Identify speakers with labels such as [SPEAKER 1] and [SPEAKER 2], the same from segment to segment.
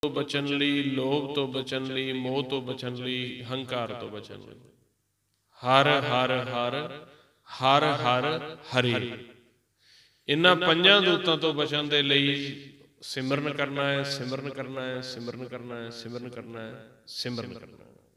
[SPEAKER 1] बचन लई, लोभ तो बचन लई, मोह तो बचन लई, हंकार तो बचन लई। हर हर हर हर हर हरे। इन्हां पंजां दूतां तो बचन दे लई सिमरन करना है, सिमरन करना है, सिमरन करना है, सिमरन करना है, सिमरन करना है।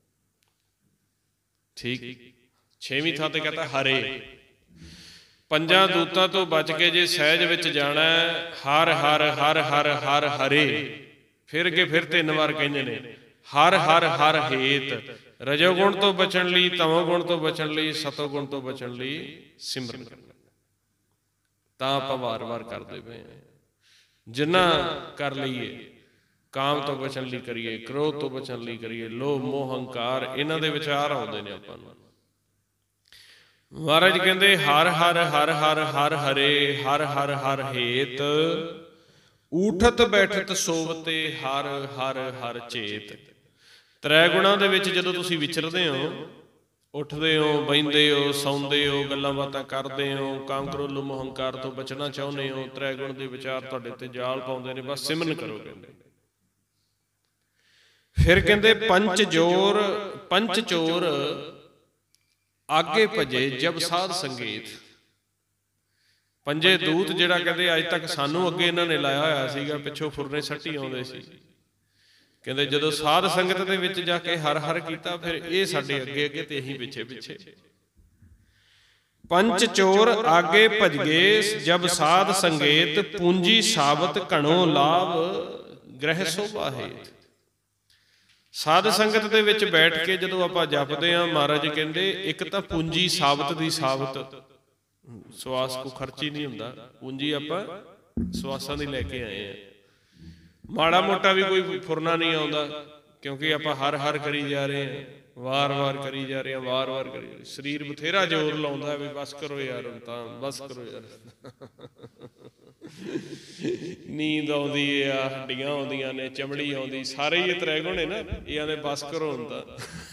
[SPEAKER 1] ठीक। 6वीं थां ते कहता हरे। पंजां दूतां तो बच के जे सहज विच जाना है, हर हर हर हर हर हरे। फिर अगे फिर 3 वार कहंदे ने हर हर हर हेत। रजोगुण तो बचन लई, तमोगुण तो बचन लई, सतोगुण तो बचन लई सिमरन करना। तां आपां वार-वार करदे पए हैं। जिन्ना कर लईए, काम तो बचन लई करिए, क्रोध तो बचन लई करिए, लोभ मोह हंकार इन्हां दे विचार आउंदे ने आपां नूं। महाराज कहंदे हर हर हर हर हर हरे, हर हर हर हेत। ऊठत बैठत सोवते हर हर हर चेत। 3 गुणां दे विच जदों तुसीं विचरदे हो, ਉੱਠਦੇ ਹੋ, ਬਹਿੰਦੇ ਹੋ, ਸੌਂਦੇ ਹੋ, ਗੱਲਾਂ ਬਾਤਾਂ ਕਰਦੇ ਹੋ, ਕਾਮ ਕ੍ਰੋਧ ਲੋਭ ਮੋਹ ਹੰਕਾਰ ਤੋਂ ਬਚਣਾ ਚਾਹੁੰਦੇ ਹੋ, 3 ਗੁਣ ਦੇ ਵਿਚਾਰ ਤੁਹਾਡੇ ਤੇ ਜਾਲ ਪਾਉਂਦੇ ਨੇ, ਬਸ ਸਿਮਰਨ ਕਰੋ ਕਹਿੰਦੇ। ਫਿਰ ਕਹਿੰਦੇ ਪੰਚ ਚੋਰ ਆਗੇ ਭਜੇ ਜਬ ਸਾਧ ਸੰਗੀਤ। ਪੰਜੇ ਦੂਤ ਜਿਹੜਾ ਕਹਿੰਦੇ ਅੱਜ ਤੱਕ ਸਾਨੂੰ ਅੱਗੇ ਇਹਨਾਂ ਨੇ ਲਾਇਆ ਹੋਇਆ ਸੀਗਾ, ਪਿੱਛੋਂ ਫੁਰਨੇ ਸੱਟੀ ਆਉਂਦੇ ਸੀ। ਕਹਿੰਦੇ ਜਦੋਂ ਸਾਧ ਸੰਗਤ ਦੇ ਵਿੱਚ ਜਾ ਕੇ ਹਰ ਹਰ ਕੀਤਾ, ਫਿਰ ਇਹ ਸਾਡੇ ਅੱਗੇ ਅੱਗੇ ਤੇ ਅਸੀਂ ਪਿੱਛੇ ਪਿੱਛੇ। ਪੰਚ ਚੋਰ ਆਗੇ ਭਜ ਗਏ ਜਬ ਸਾਧ ਸੰਗੇਤ, ਪੂੰਜੀ ਸਾਬਤ ਘਣੋ ਲਾਭ ਗ੍ਰਹਿ ਸੋਭਾ ਹੇਤ। ਸਾਧ ਸੰਗਤ ਦੇ ਵਿੱਚ ਬੈਠ ਕੇ ਜਦੋਂ ਆਪਾਂ ਜਪਦੇ ਹਾਂ, ਮਹਾਰਾਜ ਕਹਿੰਦੇ ਇੱਕ ਤਾਂ ਪੂੰਜੀ ਸਾਬਤ ਦੀ ਸਾਬਤ, ਸਵਾਸ ਕੋ ਖਰਚੀ ਨਹੀਂ ਹੁੰਦਾ। ਪੂੰਜੀ ਆਪਾਂ ਸਵਾਸਾਂ ਦੀ ਲੈ ਕੇ ਆਏ ਆ। ਮਾੜਾ ਮੋਟਾ ਵੀ ਕੋਈ ਫੁਰਨਾ ਨਹੀਂ ਆਉਂਦਾ, ਕਿਉਂਕਿ ਆਪਾਂ ਹਰ ਹਰ ਕਰੀ ਜਾ ਰਹੇ ਹਾਂ, ਵਾਰ ਵਾਰ ਕਰੀ ਜਾ ਰਹੇ ਹਾਂ, ਵਾਰ ਵਾਰ ਕਰੀ। ਸਰੀਰ ਬਥੇਰਾ ਜ਼ੋਰ ਲਾਉਂਦਾ ਵੀ ਬਸ ਕਰੋ ਯਾਰ, ਹੁਣ ਤਾਂ ਬਸ ਕਰੋ ਯਾਰ। ਨੀਂਦ ਆਉਂਦੀ ਆ, ਹੱਡੀਆਂ ਆਉਂਦੀਆਂ ਨੇ, ਚਮੜੀ ਆਉਂਦੀ, ਸਾਰੇ ਹੀ 3 ਗੁਣ ਨੇ ਨਾ, ਇਹ ਆਂਦੇ ਬਸ ਕਰੋ ਹੁਣ ਤਾਂ।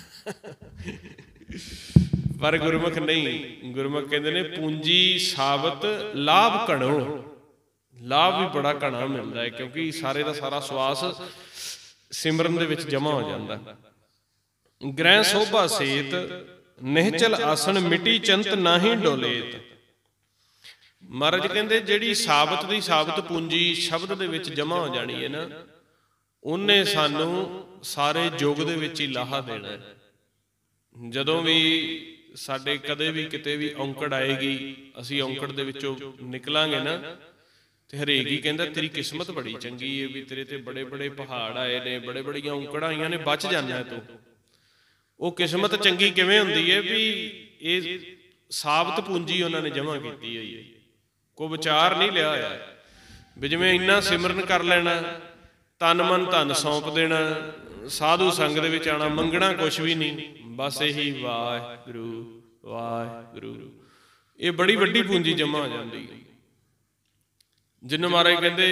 [SPEAKER 1] ਪਰ ਗੁਰਮੁਖ ਨਹੀਂ, ਗੁਰਮੁਖ ਕਹਿੰਦੇ ਨੇ ਪੂੰਜੀ ਸਾਬਤ ਲਾਭ ਘਣੋ। ਲਾਭ ਵੀ ਬੜਾ ਘਣਾ ਮਿਲਦਾ ਹੈ, ਕਿਉਂਕਿ ਸਾਰੇ ਦਾ ਸਾਰਾ ਸਵਾਸ ਸਿਮਰਨ ਦੇ ਵਿੱਚ ਜਮਾ ਹੋ ਜਾਂਦਾ। ਗ੍ਰਹਿ ਸੋਭਾ ਸੇਤ, ਨਿਹਚਲ ਆਸਣ ਮਿਟੀ ਚੰਤ ਨਾਹੀ ਡੋਲੇਤ। ਮਹਾਰਾਜ ਕਹਿੰਦੇ ਜਿਹੜੀ ਸਾਬਤ ਦੀ ਸਾਬਤ ਪੂੰਜੀ ਸ਼ਬਦ ਦੇ ਵਿੱਚ ਜਮਾ ਹੋ ਜਾਣੀ ਹੈ ਨਾ, ਉਹਨੇ ਸਾਨੂੰ ਸਾਰੇ ਯੁੱਗ ਦੇ ਵਿੱਚ ਹੀ ਲਾਹਾ ਦੇਣਾ ਹੈ। ਜਦੋਂ ਵੀ ਸਾਡੇ ਕਦੇ ਵੀ ਕਿਤੇ ਵੀ ਔਂਕੜ ਆਏਗੀ, ਅਸੀਂ ਔਂਕੜ ਦੇ ਵਿੱਚੋਂ ਨਿਕਲਾਂਗੇ ਨਾ, ਤੇ ਹਰੇਕ ਹੀ ਕਹਿੰਦਾ ਤੇਰੀ ਕਿਸਮਤ ਬੜੀ ਚੰਗੀ ਹੈ ਵੀ ਤੇਰੇ ਤੇ ਬੜੇ ਬੜੇ ਪਹਾੜ ਆਏ ਨੇ, ਬੜੇ ਬੜੀਆਂ ਔਂਕੜਾਂ ਆਈਆਂ ਨੇ, ਬਚ ਜਾਂਦਾ ਤੂੰ। ਉਹ ਕਿਸਮਤ ਚੰਗੀ ਕਿਵੇਂ ਹੁੰਦੀ ਹੈ ਵੀ ਇਹ ਸਾਬਤ ਪੂੰਜੀ ਉਹਨਾਂ ਨੇ ਜਮ੍ਹਾਂ ਕੀਤੀ ਹੋਈ ਹੈ, ਕੋਈ ਵਿਚਾਰ ਨਹੀਂ ਲਿਆ ਹੋਇਆ ਵੀ ਜਿਵੇਂ ਇੰਨਾ ਸਿਮਰਨ ਕਰ ਲੈਣਾ, ਤਨ ਮਨ ਧਨ ਸੌਂਪ ਦੇਣਾ, ਸਾਧੂ ਸੰਗ ਦੇ ਵਿੱਚ ਆਉਣਾ, ਮੰਗਣਾ ਕੁਛ ਵੀ ਨਹੀਂ, ਬਸ ਇਹੀ ਵਾਹਿਗੁਰੂ ਵਾਹਿਗੁਰੂ। ਇਹ ਬੜੀ ਵੱਡੀ ਪੂੰਜੀ ਜਮ੍ਹਾਂ ਹੋ ਜਾਂਦੀ ਹੈ, ਜਿਹਨੂੰ ਮਹਾਰਾਜ ਕਹਿੰਦੇ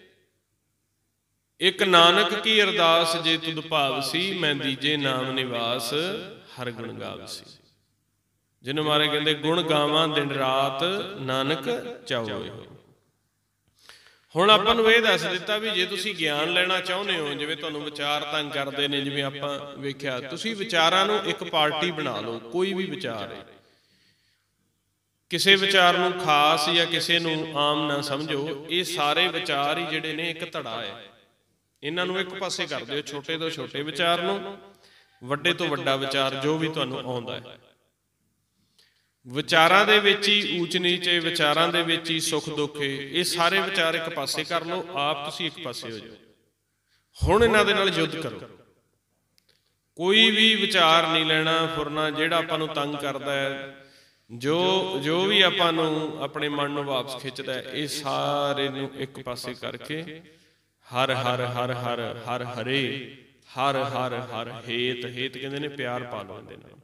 [SPEAKER 1] ਇੱਕ ਨਾਨਕ ਕੀ ਅਰਦਾਸ ਜੇ ਤੁਧ ਭਾਵਸੀ, ਮੈਂ ਦੀਜੇ ਨਾਮ ਨਿਵਾਸ ਹਰ ਗੁਣ ਗਾਵਸੀ। ਜਿਹਨੂੰ ਮਹਾਰਾਜ ਕਹਿੰਦੇ ਗੁਣ ਗਾਵਾਂ ਦਿਨ ਰਾਤ ਨਾਨਕ ਚਾਹੋਏ। ਹੁਣ ਆਪਾਂ ਨੂੰ ਇਹ ਦੱਸ ਦਿੱਤਾ ਵੀ ਜੇ ਤੁਸੀਂ ਗਿਆਨ ਲੈਣਾ ਚਾਹੁੰਦੇ ਹੋ, ਜਿਵੇਂ ਤੁਹਾਨੂੰ ਵਿਚਾਰ ਤੰਗ ਕਰਦੇ ਨੇ, ਜਿਵੇਂ ਆਪਾਂ ਵੇਖਿਆ, ਤੁਸੀਂ ਵਿਚਾਰਾਂ ਨੂੰ ਇੱਕ ਪਾਰਟੀ ਬਣਾ ਲਓ। ਕੋਈ ਵੀ ਵਿਚਾਰ ਹੈ, ਕਿਸੇ ਵਿਚਾਰ ਨੂੰ ਖਾਸ ਜਾਂ ਕਿਸੇ ਨੂੰ ਆਮ ਨਾ ਸਮਝੋ। ਇਹ ਸਾਰੇ ਵਿਚਾਰ ਹੀ ਜਿਹੜੇ ਨੇ ਇੱਕ ਧੜਾ ਹੈ, ਇਹਨਾਂ ਨੂੰ ਇੱਕ ਪਾਸੇ ਕਰ ਦਿਓ। ਛੋਟੇ ਤੋਂ ਛੋਟੇ ਵਿਚਾਰ ਨੂੰ, ਵੱਡੇ ਤੋਂ ਵੱਡਾ ਵਿਚਾਰ ਜੋ ਵੀ ਤੁਹਾਨੂੰ ਆਉਂਦਾ ਹੈ। ਵਿਚਾਰਾਂ ਦੇ ਵਿੱਚ ਹੀ ਊਚ ਨੀਚ, ਵਿਚਾਰਾਂ ਦੇ ਵਿੱਚ ਹੀ ਸੁੱਖ ਦੁੱਖ, ਇਹ ਸਾਰੇ ਵਿਚਾਰ ਇੱਕ ਪਾਸੇ ਕਰ ਲਓ। ਆਪ ਤੁਸੀਂ ਇੱਕ ਪਾਸੇ ਹੋ ਜਾਓ। ਹੁਣ ਇਹਨਾਂ ਦੇ ਨਾਲ ਯੁੱਧ ਕਰੋ। ਕੋਈ ਵੀ ਵਿਚਾਰ ਨਹੀਂ ਲੈਣਾ, ਫੁਰਨਾ ਜਿਹੜਾ ਆਪਾਂ ਨੂੰ ਤੰਗ ਕਰਦਾ ਹੈ, ਜੋ ਵੀ ਆਪਾਂ ਨੂੰ ਆਪਣੇ ਮਨ ਨੂੰ ਵਾਪਸ ਖਿੱਚਦਾ ਹੈ, ਇਹ ਸਾਰੇ ਨੂੰ ਇੱਕ ਪਾਸੇ ਕਰਕੇ ਹਰ ਹਰ ਹਰ ਹਰ ਹਰ ਹਰੇ, ਹਰ ਹਰ ਹਰ ਹੇਤ। ਹੇਤ ਕਹਿੰਦੇ ਨੇ ਪਿਆਰ ਪਾ ਲਓ ਇਹਦੇ ਨਾਲ।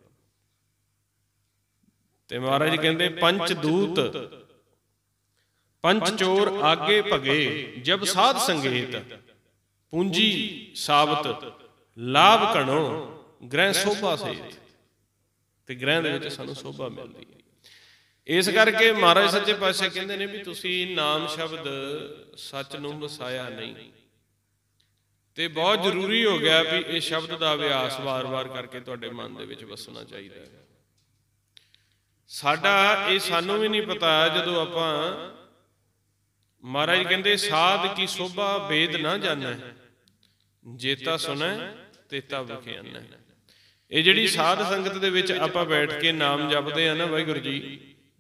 [SPEAKER 1] ਤੇ ਮਹਾਰਾਜ ਕਹਿੰਦੇ ਪੰਚ ਦੂਤ ਪੰਚ ਚੋਰ ਆਗੇ ਭਗੇ ਜਬ ਸਾਧ ਸੰਗੇਤ, ਪੂੰਜੀ ਸਾਬਤ ਲਾਭ ਘਣੋ ਗ੍ਰਹਿ ਸੋਭਾ ਸੇਤ। ਤੇ ਗ੍ਰਹਿ ਦੇ ਵਿੱਚ ਸਾਨੂੰ ਸੋਭਾ ਮਿਲਦੀ ਹੈ। ਇਸ ਕਰਕੇ ਮਹਾਰਾਜ ਸੱਚੇ ਪਾਤਸ਼ਾਹ ਕਹਿੰਦੇ ਨੇ ਵੀ ਤੁਸੀਂ ਨਾਮ ਸ਼ਬਦ ਸੱਚ ਨੂੰ ਵਸਾਇਆ ਨਹੀਂ, ਤੇ ਬਹੁਤ ਜ਼ਰੂਰੀ ਹੋ ਗਿਆ ਵੀ ਇਹ ਸ਼ਬਦ ਦਾ ਅਭਿਆਸ ਵਾਰ-ਵਾਰ ਕਰਕੇ ਤੁਹਾਡੇ ਮਨ ਦੇ ਵਿੱਚ ਵਸਣਾ ਚਾਹੀਦਾ ਹੈ। ਸਾਡਾ ਇਹ ਸਾਨੂੰ ਵੀ ਨਹੀਂ ਪਤਾ, ਜਦੋਂ ਆਪਾਂ ਮਹਾਰਾਜ ਕਹਿੰਦੇ ਸਾਧ ਕੀ ਸੋਭਾ ਵੇਦ ਨਾ ਜਾਣੈ, ਜੇਤਾ ਸੁਣੈ ਤੇਤਾ ਵਿਖਿਆਨੈ। ਇਹ ਜਿਹੜੀ ਸਾਧ ਸੰਗਤ ਦੇ ਵਿੱਚ ਆਪਾਂ ਬੈਠ ਕੇ ਨਾਮ ਜਪਦੇ ਆ ਨਾ ਵਾਹਿਗੁਰੂ ਜੀ,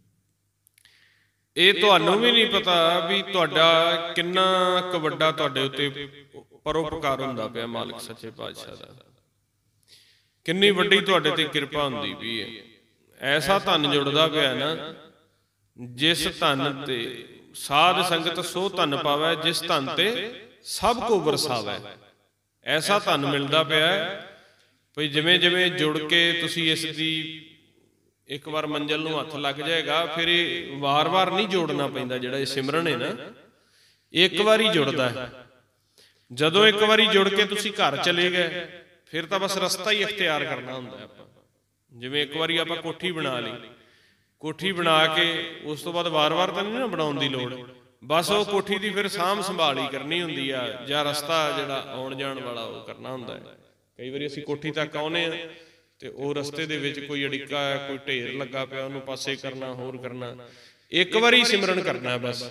[SPEAKER 1] ਇਹ ਤੁਹਾਨੂੰ ਵੀ ਨਹੀਂ ਪਤਾ ਵੀ ਤੁਹਾਡਾ ਕਿੰਨਾ ਕੁ ਵੱਡਾ ਤੁਹਾਡੇ ਉੱਤੇ ਪਰਉਪਕਾਰ ਹੁੰਦਾ ਪਿਆ ਮਾਲਕ ਸੱਚੇ ਪਾਤਸ਼ਾਹ ਦਾ, ਕਿੰਨੀ ਵੱਡੀ ਤੁਹਾਡੇ ਤੇ ਕਿਰਪਾ ਹੁੰਦੀ ਪਈ ਹੈ। ਐਸਾ ਧਨ ਜੁੜਦਾ ਪਿਆ ਨਾ, ਜਿਸ ਧਨ ਤੇ ਸਾਧ ਸੰਗਤ ਸੋ ਧਨ ਪਾਵੈ, ਜਿਸ ਧਨ ਤੇ ਸਭ ਕੋ ਵਰਸਾਵੈ। ਐਸਾ ਧਨ ਮਿਲਦਾ ਪਿਆ ਭਈ ਜਿਵੇਂ ਜਿਵੇਂ ਜੁੜ ਕੇ ਤੁਸੀਂ ਇਸ ਦੀ ਇੱਕ ਵਾਰ ਮੰਜ਼ਿਲ ਨੂੰ ਹੱਥ ਲੱਗ ਜਾਏਗਾ, ਫਿਰ ਇਹ ਵਾਰ-ਵਾਰ ਨਹੀਂ ਜੋੜਨਾ ਪੈਂਦਾ। ਜਿਹੜਾ ਇਹ ਸਿਮਰਨ ਹੈ ਨਾ, ਇੱਕ ਵਾਰੀ ਜੁੜਦਾ ਹੈ। ਜਦੋਂ ਇੱਕ ਵਾਰੀ ਜੁੜ ਕੇ ਤੁਸੀਂ ਘਰ ਚਲੇ ਗਏ, ਫਿਰ ਤਾਂ ਬਸ ਰਸਤਾ ਹੀ ਇਖਤਿਆਰ ਕਰਨਾ ਹੁੰਦਾ ਆਪਾਂ। ਜਿਵੇਂ ਇੱਕ ਵਾਰੀ ਆਪਾਂ ਕੋਠੀ ਬਣਾ ਲਈ, ਕੋਠੀ ਬਣਾ ਕੇ ਉਸ ਤੋਂ ਬਾਅਦ ਵਾਰ-ਵਾਰ ਤਾਂ ਨਹੀਂ ਨਾ ਬਣਾਉਣ ਦੀ ਲੋੜ, ਬਸ ਉਹ ਕੋਠੀ ਦੀ ਫਿਰ ਸਾਂਭ ਸੰਭਾਲ ਹੀ ਕਰਨੀ ਹੁੰਦੀ ਆ, ਜਾਂ ਰਸਤਾ ਜਿਹੜਾ ਆਉਣ ਜਾਣ ਵਾਲਾ ਉਹ ਕਰਨਾ ਹੁੰਦਾ ਹੈ। ਕਈ ਵਾਰੀ ਅਸੀਂ ਕੋਠੀ ਤੱਕ ਆਉਂਦੇ ਹਾਂ ਤੇ ਉਹ ਰਸਤੇ ਦੇ ਵਿੱਚ ਕੋਈ ਅੜਿੱਕਾ ਹੈ, ਕੋਈ ਢੇਰ ਲੱਗਾ ਪਿਆ, ਉਹਨੂੰ ਪਾਸੇ ਕਰਨਾ, ਹੋਰ ਕਰਨਾ। ਇੱਕ ਵਾਰੀ ਸਿਮਰਨ ਕਰਨਾ ਬਸ।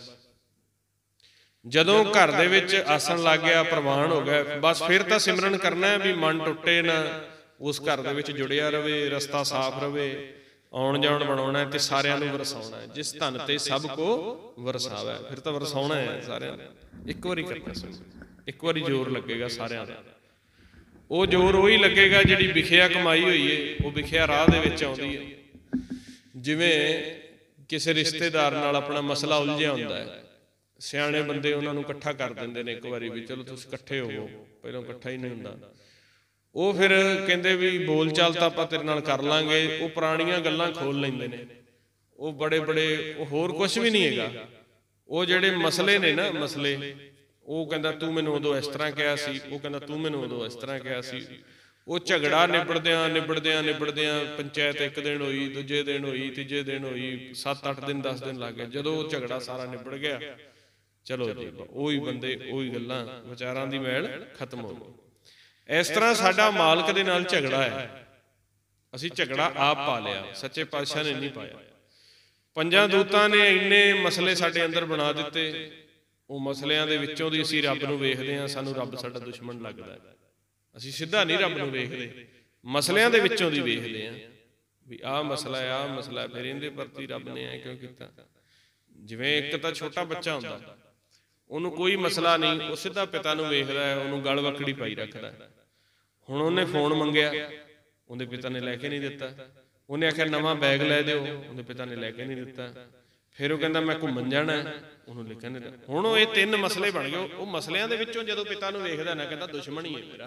[SPEAKER 1] ਜਦੋਂ ਘਰ ਦੇ ਵਿੱਚ ਆਸਣ ਲੱਗ ਗਿਆ, ਪ੍ਰਵਾਨ ਹੋ ਗਿਆ, ਬਸ ਫਿਰ ਤਾਂ ਸਿਮਰਨ ਕਰਨਾ ਵੀ ਮਨ ਟੁੱਟੇ ਨਾ, ਉਸ ਘਰ ਦੇ ਵਿੱਚ ਜੁੜਿਆ ਰਵੇ, ਰਸਤਾ ਸਾਫ਼ ਰਵੇ, ਆਉਣ ਜਾਣ ਬਣਾਉਣਾ ਤੇ ਸਾਰਿਆਂ ਨੂੰ ਵਰਸਾਉਣਾ ਹੈ। ਜਿਸ ਧਨ ਤੇ ਸਭ ਕੋ ਵਰਸਾਵੇ, ਫਿਰ ਤਾਂ ਵਰਸਾਉਣਾ ਹੈ ਸਾਰਿਆਂ ਨੂੰ। ਇੱਕ ਵਾਰੀ ਕਰਨਾ, ਇੱਕ ਵਾਰੀ ਜ਼ੋਰ ਲੱਗੇਗਾ ਸਾਰਿਆਂ ਦਾ। ਉਹ ਜ਼ੋਰ ਉਹੀ ਲੱਗੇਗਾ ਜਿਹੜੀ ਵਿਖਿਆ ਕਮਾਈ ਹੋਈ ਹੈ, ਉਹ ਵਿਖਿਆ ਰਾਹ ਦੇ ਵਿੱਚ ਆਉਂਦੀ ਹੈ। ਜਿਵੇਂ ਕਿਸੇ ਰਿਸ਼ਤੇਦਾਰ ਨਾਲ ਆਪਣਾ ਮਸਲਾ ਉਲਝਿਆ ਹੁੰਦਾ ਹੈ, ਸਿਆਣੇ ਬੰਦੇ ਉਹਨਾਂ ਨੂੰ ਇਕੱਠਾ ਕਰ ਦਿੰਦੇ ਨੇ ਇੱਕ ਵਾਰੀ ਵੀ ਚਲੋ ਤੁਸੀਂ ਇਕੱਠੇ ਹੋਵੋ, ਪਹਿਲਾਂ ਇਕੱਠਾ ਹੀ ਨਹੀਂ ਹੁੰਦਾ। ਉਹ ਫਿਰ ਕਹਿੰਦੇ ਵੀ ਬੋਲ ਚਾਲ ਤਾਂ ਆਪਾਂ ਤੇਰੇ ਨਾਲ ਕਰ ਲਾਂਗੇ, ਉਹ ਪੁਰਾਣੀਆਂ ਗੱਲਾਂ ਖੋਲ ਲੈਂਦੇ ਨੇ। ਉਹ ਬੜੇ ਬੜੇ, ਉਹ ਹੋਰ ਕੁਛ ਵੀ ਨਹੀਂ ਹੈਗਾ। ਉਹ ਜਿਹੜੇ ਮਸਲੇ ਨੇ ਨਾ, ਮਸਲੇ, ਉਹ ਕਹਿੰਦਾ ਤੂੰ ਮੈਨੂੰ ਉਦੋਂ ਇਸ ਤਰ੍ਹਾਂ ਕਿਹਾ ਸੀ, ਉਹ ਕਹਿੰਦਾ ਤੂੰ ਮੈਨੂੰ ਉਦੋਂ ਇਸ ਤਰ੍ਹਾਂ ਕਿਹਾ ਸੀ। ਉਹ ਝਗੜਾ ਨਿਬੜਦਿਆਂ ਨਿਬੜਦਿਆਂ ਨਿਬੜਦਿਆਂ ਪੰਚਾਇਤ ਇੱਕ ਦਿਨ ਹੋਈ, ਦੂਜੇ ਦਿਨ ਹੋਈ, ਤੀਜੇ ਦਿਨ ਹੋਈ, 7-8 ਦਿਨ 10 ਦਿਨ ਲੱਗ ਗਏ। ਜਦੋਂ ਉਹ ਝਗੜਾ ਸਾਰਾ ਨਿਬੜ ਗਿਆ, ਚਲੋ ਜੀ ਉਹੀ ਬੰਦੇ, ਉਹੀ ਗੱਲਾਂ, ਵਿਚਾਰਾਂ ਦੀ ਮੈਲ ਖਤਮ ਹੋ ਗਈ। ਇਸ ਤਰ੍ਹਾਂ ਸਾਡਾ ਮਾਲਕ ਦੇ ਨਾਲ ਝਗੜਾ ਹੈ। ਅਸੀਂ ਝਗੜਾ ਆਪ ਪਾ ਲਿਆ, ਸੱਚੇ ਪਾਤਸ਼ਾਹ ਨੇ ਨਹੀਂ ਪਾਇਆ। ਪੰਜਾਂ ਦੂਤਾਂ ਨੇ ਇੰਨੇ ਮਸਲੇ ਸਾਡੇ ਅੰਦਰ ਬਣਾ ਦਿੱਤੇ। ਉਹ ਮਸਲਿਆਂ ਦੇ ਵਿੱਚੋਂ ਦੀ ਅਸੀਂ ਰੱਬ ਨੂੰ ਵੇਖਦੇ ਹਾਂ, ਸਾਨੂੰ ਰੱਬ ਸਾਡਾ ਦੁਸ਼ਮਣ ਲੱਗਦਾ। ਅਸੀਂ ਸਿੱਧਾ ਨਹੀਂ ਰੱਬ ਨੂੰ ਵੇਖਦੇ, ਮਸਲਿਆਂ ਦੇ ਵਿੱਚੋਂ ਦੀ ਵੇਖਦੇ ਹਾਂ ਵੀ ਆਹ ਮਸਲਾ ਹੈ, ਆਹ ਮਸਲਾ, ਫਿਰ ਇਹਦੇ ਪ੍ਰਤੀ ਰੱਬ ਨੇ ਐ ਕਿਉਂ ਕੀਤਾ। ਜਿਵੇਂ ਇੱਕ ਤਾਂ ਛੋਟਾ ਬੱਚਾ ਹੁੰਦਾ, ਉਹਨੂੰ ਕੋਈ ਮਸਲਾ ਨਹੀਂ, ਉਹ ਸਿੱਧਾ ਪਿਤਾ ਨੂੰ ਵੇਖਦਾ ਹੈ, ਉਹਨੂੰ ਗਲ ਵਕੜੀ ਪਾਈ ਰੱਖਦਾ। ਹੁਣ ਉਹਨੇ ਫੋਨ ਮੰਗਿਆ, ਉਹਦੇ ਪਿਤਾ ਨੇ ਲੈ ਕੇ ਨਹੀਂ ਦਿੱਤਾ। ਉਹਨੇ ਆਖਿਆ ਨਵਾਂ ਬੈਗ ਲੈ ਦਿਓ, ਉਹਦੇ ਪਿਤਾ ਨੇ ਲੈ ਕੇ ਨਹੀਂ ਦਿੱਤਾ। ਫਿਰ ਉਹ ਕਹਿੰਦਾ ਮੈਂ ਘੁੰਮਣ ਜਾਣਾ, ਉਹਨੂੰ ਲੈ ਕੇ ਨਹੀਂ ਦਿੱਤਾ। ਹੁਣ ਉਹ ਇਹ 3 ਮਸਲੇ ਬਣ ਗਏ। ਉਹ ਮਸਲਿਆਂ ਦੇ ਵਿੱਚੋਂ ਜਦੋਂ ਪਿਤਾ ਨੂੰ ਵੇਖਦਾ ਨਾ, ਕਹਿੰਦਾ ਦੁਸ਼ਮਣ ਹੀ ਹੈ ਮੇਰਾ,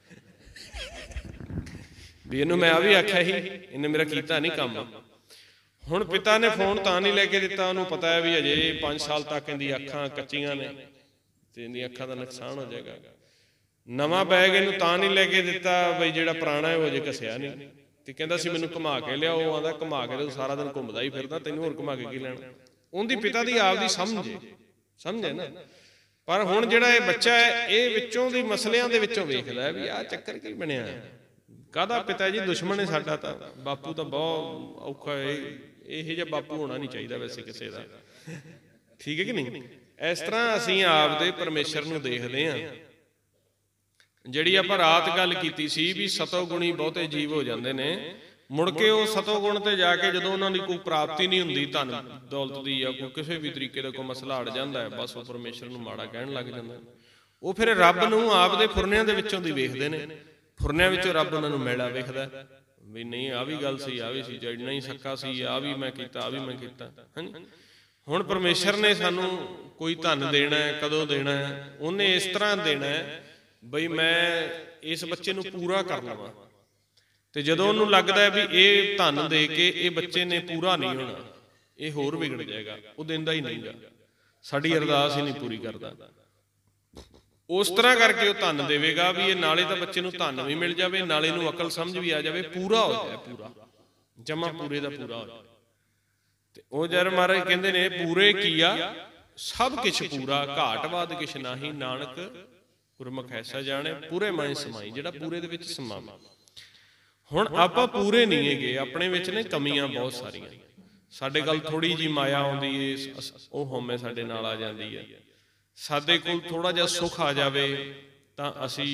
[SPEAKER 1] ਵੀ ਇਹਨੂੰ ਮੈਂ ਆ ਵੀ ਆਖਿਆ ਸੀ, ਇਹਨੇ ਮੇਰਾ ਕੀਤਾ ਨਹੀਂ ਕੰਮ। ਹੁਣ ਪਿਤਾ ਨੇ ਫੋਨ ਤਾਂ ਨਹੀਂ ਲੈ ਕੇ ਦਿੱਤਾ, ਉਹਨੂੰ ਪਤਾ ਹੈ ਵੀ ਅਜੇ 5 ਸਾਲ ਤੱਕ ਇਹਦੀ ਅੱਖਾਂ ਕੱਚੀਆਂ ਨੇ ਤੇ ਇਹਦੀ ਅੱਖਾਂ ਦਾ ਨੁਕਸਾਨ ਹੋ ਜਾਏਗਾ। ਨਵਾਂ ਬੈਗ ਇਹਨੂੰ ਤਾਂ ਨਹੀਂ ਲੈ ਕੇ ਦਿੱਤਾ ਬਈ ਜਿਹੜਾ ਪੁਰਾਣਾ ਹੈ ਉਹ ਅਜੇ ਘਸਿਆ ਨਹੀਂ। ਤੇ ਕਹਿੰਦਾ ਸੀ ਮੈਨੂੰ ਘੁਮਾ ਕੇ ਲਿਆਓ। ਉਹ ਆਂਦਾ ਘੁਮਾ ਕੇ ਤੂੰ ਸਾਰਾ ਦਿਨ ਘੁੰਮਦਾ ਹੀ ਫਿਰਦਾ, ਤੈਨੂੰ ਹੋਰ ਘੁਮਾ ਕੇ ਕੀ ਲੈਣਾ। ਉਹਦੀ ਪਿਤਾ ਦੀ ਆਪਦੀ ਸਮਝੇ ਨਾ। ਪਰ ਹੁਣ ਜਿਹੜਾ ਇਹ ਬੱਚਾ ਹੈ, ਇਹ ਵਿੱਚੋਂ ਦੀ ਮਸਲਿਆਂ ਦੇ ਵਿੱਚੋਂ ਵੇਖਦਾ ਵੀ ਆਹ ਚੱਕਰ ਕੀ ਬਣਿਆ, ਕਾਹਦਾ ਪਿਤਾ ਜੀ ਦੁਸ਼ਮਣ ਹੈ ਸਾਡਾ। ਤਾਂ ਬਾਪੂ ਤਾਂ ਬਹੁਤ ਔਖਾ ਹੈ, ਇਹੋ ਜਿਹਾ ਬਾਪੂ ਹੋਣਾ ਨਹੀਂ ਚਾਹੀਦਾ ਵੈਸੇ ਕਿਸੇ ਦਾ, ਠੀਕ ਹੈ ਕਿ ਨਹੀਂ। ਇਸ ਤਰ੍ਹਾਂ ਅਸੀਂ ਆਪਦੇ ਪਰਮੇਸ਼ਰ ਨੂੰ ਦੇਖਦੇ ਹਾਂ। ਜਿਹੜੀ ਆਪਾਂ ਰਾਤ ਗੱਲ ਕੀਤੀ ਸੀ ਵੀ ਸਤੋ ਗੁਣੀ ਬਹੁਤੇ ਜੀਵ ਹੋ ਜਾਂਦੇ ਨੇ, ਮੁੜ ਕੇ ਉਹ ਸਤੋ ਗੁਣ ਤੇ ਜਾ ਕੇ ਜਦੋਂ ਉਹਨਾਂ ਦੀ ਕੋਈ ਪ੍ਰਾਪਤੀ ਨਹੀਂ ਹੁੰਦੀ ਧਨ ਦੌਲਤ ਦੀ, ਜਾਂ ਕੋਈ ਕਿਸੇ ਵੀ ਤਰੀਕੇ ਦਾ ਕੋਈ ਮਸਲਾ ਅੜ ਜਾਂਦਾ ਹੈ, ਬਸ ਉਹ ਪਰਮੇਸ਼ਰ ਨੂੰ ਮਾੜਾ ਕਹਿਣ ਲੱਗ ਜਾਂਦਾ। ਉਹ ਫਿਰ ਰੱਬ ਨੂੰ ਆਪਦੇ ਫੁਰਨਿਆਂ ਦੇ ਵਿੱਚੋਂ ਦੀ ਵੇਖਦੇ ਨੇ। ਫੁਰਨਿਆਂ ਵਿੱਚੋਂ ਰੱਬ ਉਹਨਾਂ ਨੂੰ ਮੈਲਾ ਵੇਖਦਾ ਵੀ ਨਹੀਂ ਆਹ ਵੀ ਗੱਲ ਸੀ, ਆਹ ਵੀ ਸੀ, ਜਿਹੜਾ ਨਹੀਂ ਸੱਕਾ ਸੀ, ਆਹ ਵੀ ਮੈਂ ਕੀਤਾ, ਆਹ ਵੀ ਮੈਂ ਕੀਤਾ। ਹਾਂਜੀ, ਹੁਣ ਪਰਮੇਸ਼ਰ ਨੇ ਸਾਨੂੰ ਕੋਈ ਧਨ ਦੇਣਾ ਹੈ, ਕਦੋਂ ਦੇਣਾ ਹੈ, ਉਹਨੇ ਇਸ ਤਰ੍ਹਾਂ ਦੇਣਾ ਹੈ ਬਈ ਮੈਂ ਇਸ ਬੱਚੇ ਨੂੰ ਪੂਰਾ ਕਰ ਲਵਾਂ। ਤੇ ਜਦੋਂ ਉਹਨੂੰ ਲੱਗਦਾ ਵੀ ਇਹ ਧਨ ਦੇ ਕੇ ਇਹ ਬੱਚੇ ਨੇ ਪੂਰਾ ਨਹੀਂ ਹੋਣਾ, ਇਹ ਹੋਰ ਵਿਗੜ ਜਾਏਗਾ, ਉਹ ਦਿੰਦਾ ਹੀ ਨਹੀਂਗਾ, ਸਾਡੀ ਅਰਦਾਸ ਹੀ ਨਹੀਂ ਪੂਰੀ ਕਰਦਾ। ਉਸ ਤਰ੍ਹਾਂ ਕਰਕੇ ਉਹ ਧਨ ਦੇਵੇਗਾ ਵੀ ਇਹ ਨਾਲੇ ਤਾਂ ਬੱਚੇ ਨੂੰ ਧਨ ਵੀ ਮਿਲ ਜਾਵੇ, ਨਾਲੇ ਨੂੰ ਅਕਲ ਸਮਝ ਵੀ ਆ ਜਾਵੇ, ਪੂਰਾ ਹੋ ਜਾਏ, ਪੂਰਾ ਜਮਾ ਪੂਰੇ ਦਾ ਪੂਰਾ ਹੋ ਜਾਏ। ਤੇ ਉਹ ਜਦ ਮਹਾਰਾਜ ਕਹਿੰਦੇ ਨੇ ਪੂਰੇ ਕੀਆ ਸਭ ਕਿਛ ਪੂਰਾ, ਘਾਟ ਬਾਦ ਕਿਛ ਨਾਹੀ, ਨਾਨਕ ਗੁਰਮੁਖ ਐਸਾ ਜਾਣੇ ਪੂਰੇ ਮਨ ਸਮਾਈ, ਜਿਹੜਾ ਪੂਰੇ ਦੇ ਵਿੱਚ ਸਮਾਵੇ। ਹੁਣ ਆਪਾਂ ਪੂਰੇ ਨਹੀਂ ਹੈਗੇ, ਆਪਣੇ ਵਿੱਚ ਨੇ ਕਮੀਆਂ ਬਹੁਤ ਸਾਰੀਆਂ। ਸਾਡੇ ਕੋਲ ਥੋੜੀ ਜਿਹੀ ਮਾਇਆ ਆਉਂਦੀ ਏ, ਉਹ ਹਉਮੈ ਸਾਡੇ ਨਾਲ ਆ ਜਾਂਦੀ ਹੈ। ਸਾਡੇ ਕੋਲ ਥੋੜਾ ਜਿਹਾ ਸੁੱਖ ਆ ਜਾਵੇ ਤਾਂ ਅਸੀਂ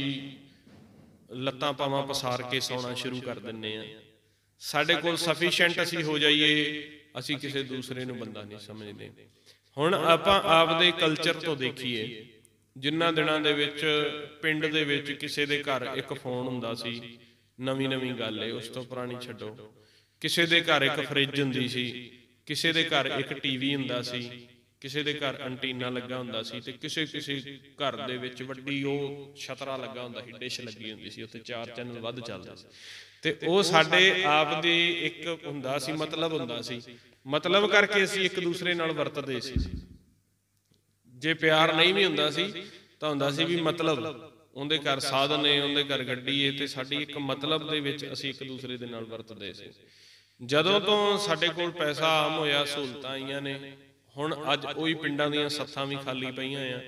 [SPEAKER 1] ਲੱਤਾਂ ਪਾਵਾਂ ਪਸਾਰ ਕੇ ਸੌਣਾ ਸ਼ੁਰੂ ਕਰ ਦਿੰਦੇ ਹਾਂ। ਸਾਡੇ ਕੋਲ ਸਫੀਸ਼ੀਐਂਟ ਅਸੀਂ ਹੋ ਜਾਈਏ, ਅਸੀਂ ਕਿਸੇ ਦੂਸਰੇ ਨੂੰ ਬੰਦਾ ਨਹੀਂ ਸਮਝਦੇ। ਹੁਣ ਆਪਾਂ ਆਪਦੇ ਕਲਚਰ ਤੋਂ ਦੇਖੀਏ, ਜਿਨ੍ਹਾਂ ਦਿਨਾਂ ਦੇ ਵਿੱਚ ਪਿੰਡ ਦੇ ਵਿੱਚ ਕਿਸੇ ਦੇ ਘਰ ਇੱਕ ਫੋਨ ਹੁੰਦਾ ਸੀ, ਨਵੀਂ ਨਵੀਂ ਗੱਲ ਏ, ਉਸ ਤੋਂ ਪੁਰਾਣੀ ਛੱਡੋ। ਕਿਸੇ ਦੇ ਘਰ ਇੱਕ ਫਰਿੱਜ ਹੁੰਦੀ ਸੀ, ਕਿਸੇ ਦੇ ਘਰ ਇੱਕ ਟੀਵੀ ਹੁੰਦਾ ਸੀ, ਕਿਸੇ ਦੇ ਘਰ ਐਂਟੀਨਾ ਲੱਗਾ ਹੁੰਦਾ ਸੀ, ਤੇ ਕਿਸੇ ਕਿਸੇ ਘਰ ਦੇ ਵਿੱਚ ਵੱਡੀ ਉਹ ਛਤਰਾ ਲੱਗਾ ਹੁੰਦਾ ਸੀ, ਡਿਸ਼ ਲੱਗੀ ਹੁੰਦੀ ਸੀ, ਉੱਥੇ 4 ਚੈਨਲ ਵੱਧ ਚੱਲਦੇ ਸੀ। ਤੇ ਉਹ ਸਾਡੇ ਆਪ ਦੀ ਇੱਕ ਹੁੰਦਾ ਸੀ, ਮਤਲਬ ਹੁੰਦਾ ਸੀ। ਮਤਲਬ ਕਰਕੇ ਅਸੀਂ ਇੱਕ ਦੂਸਰੇ ਨਾਲ ਵਰਤਦੇ ਸੀ। ਜੇ ਪਿਆਰ ਨਹੀਂ ਵੀ ਹੁੰਦਾ ਸੀ ਤਾਂ ਹੁੰਦਾ ਸੀ ਵੀ ਮਤਲਬ, ਉਹਦੇ ਘਰ ਸਾਧਨ ਏ, ਉਹਦੇ ਘਰ ਗੱਡੀ ਏ, ਤੇ ਸਾਡੀ ਇੱਕ ਮਤਲਬ ਦੇ ਵਿੱਚ ਅਸੀਂ ਇੱਕ ਦੂਸਰੇ ਦੇ ਨਾਲ ਵਰਤਦੇ ਸੀ। ਜਦੋਂ ਤੋਂ ਸਾਡੇ ਕੋਲ ਪੈਸਾ ਆਮ ਹੋਇਆ, ਸਹੂਲਤਾਂ ਆਈਆਂ ਨੇ, ਹੁਣ ਅੱਜ ਉਹੀ ਪਿੰਡਾਂ ਦੀਆਂ ਸੱਥਾਂ ਵੀ ਖਾਲੀ ਪਈਆਂ ਆ।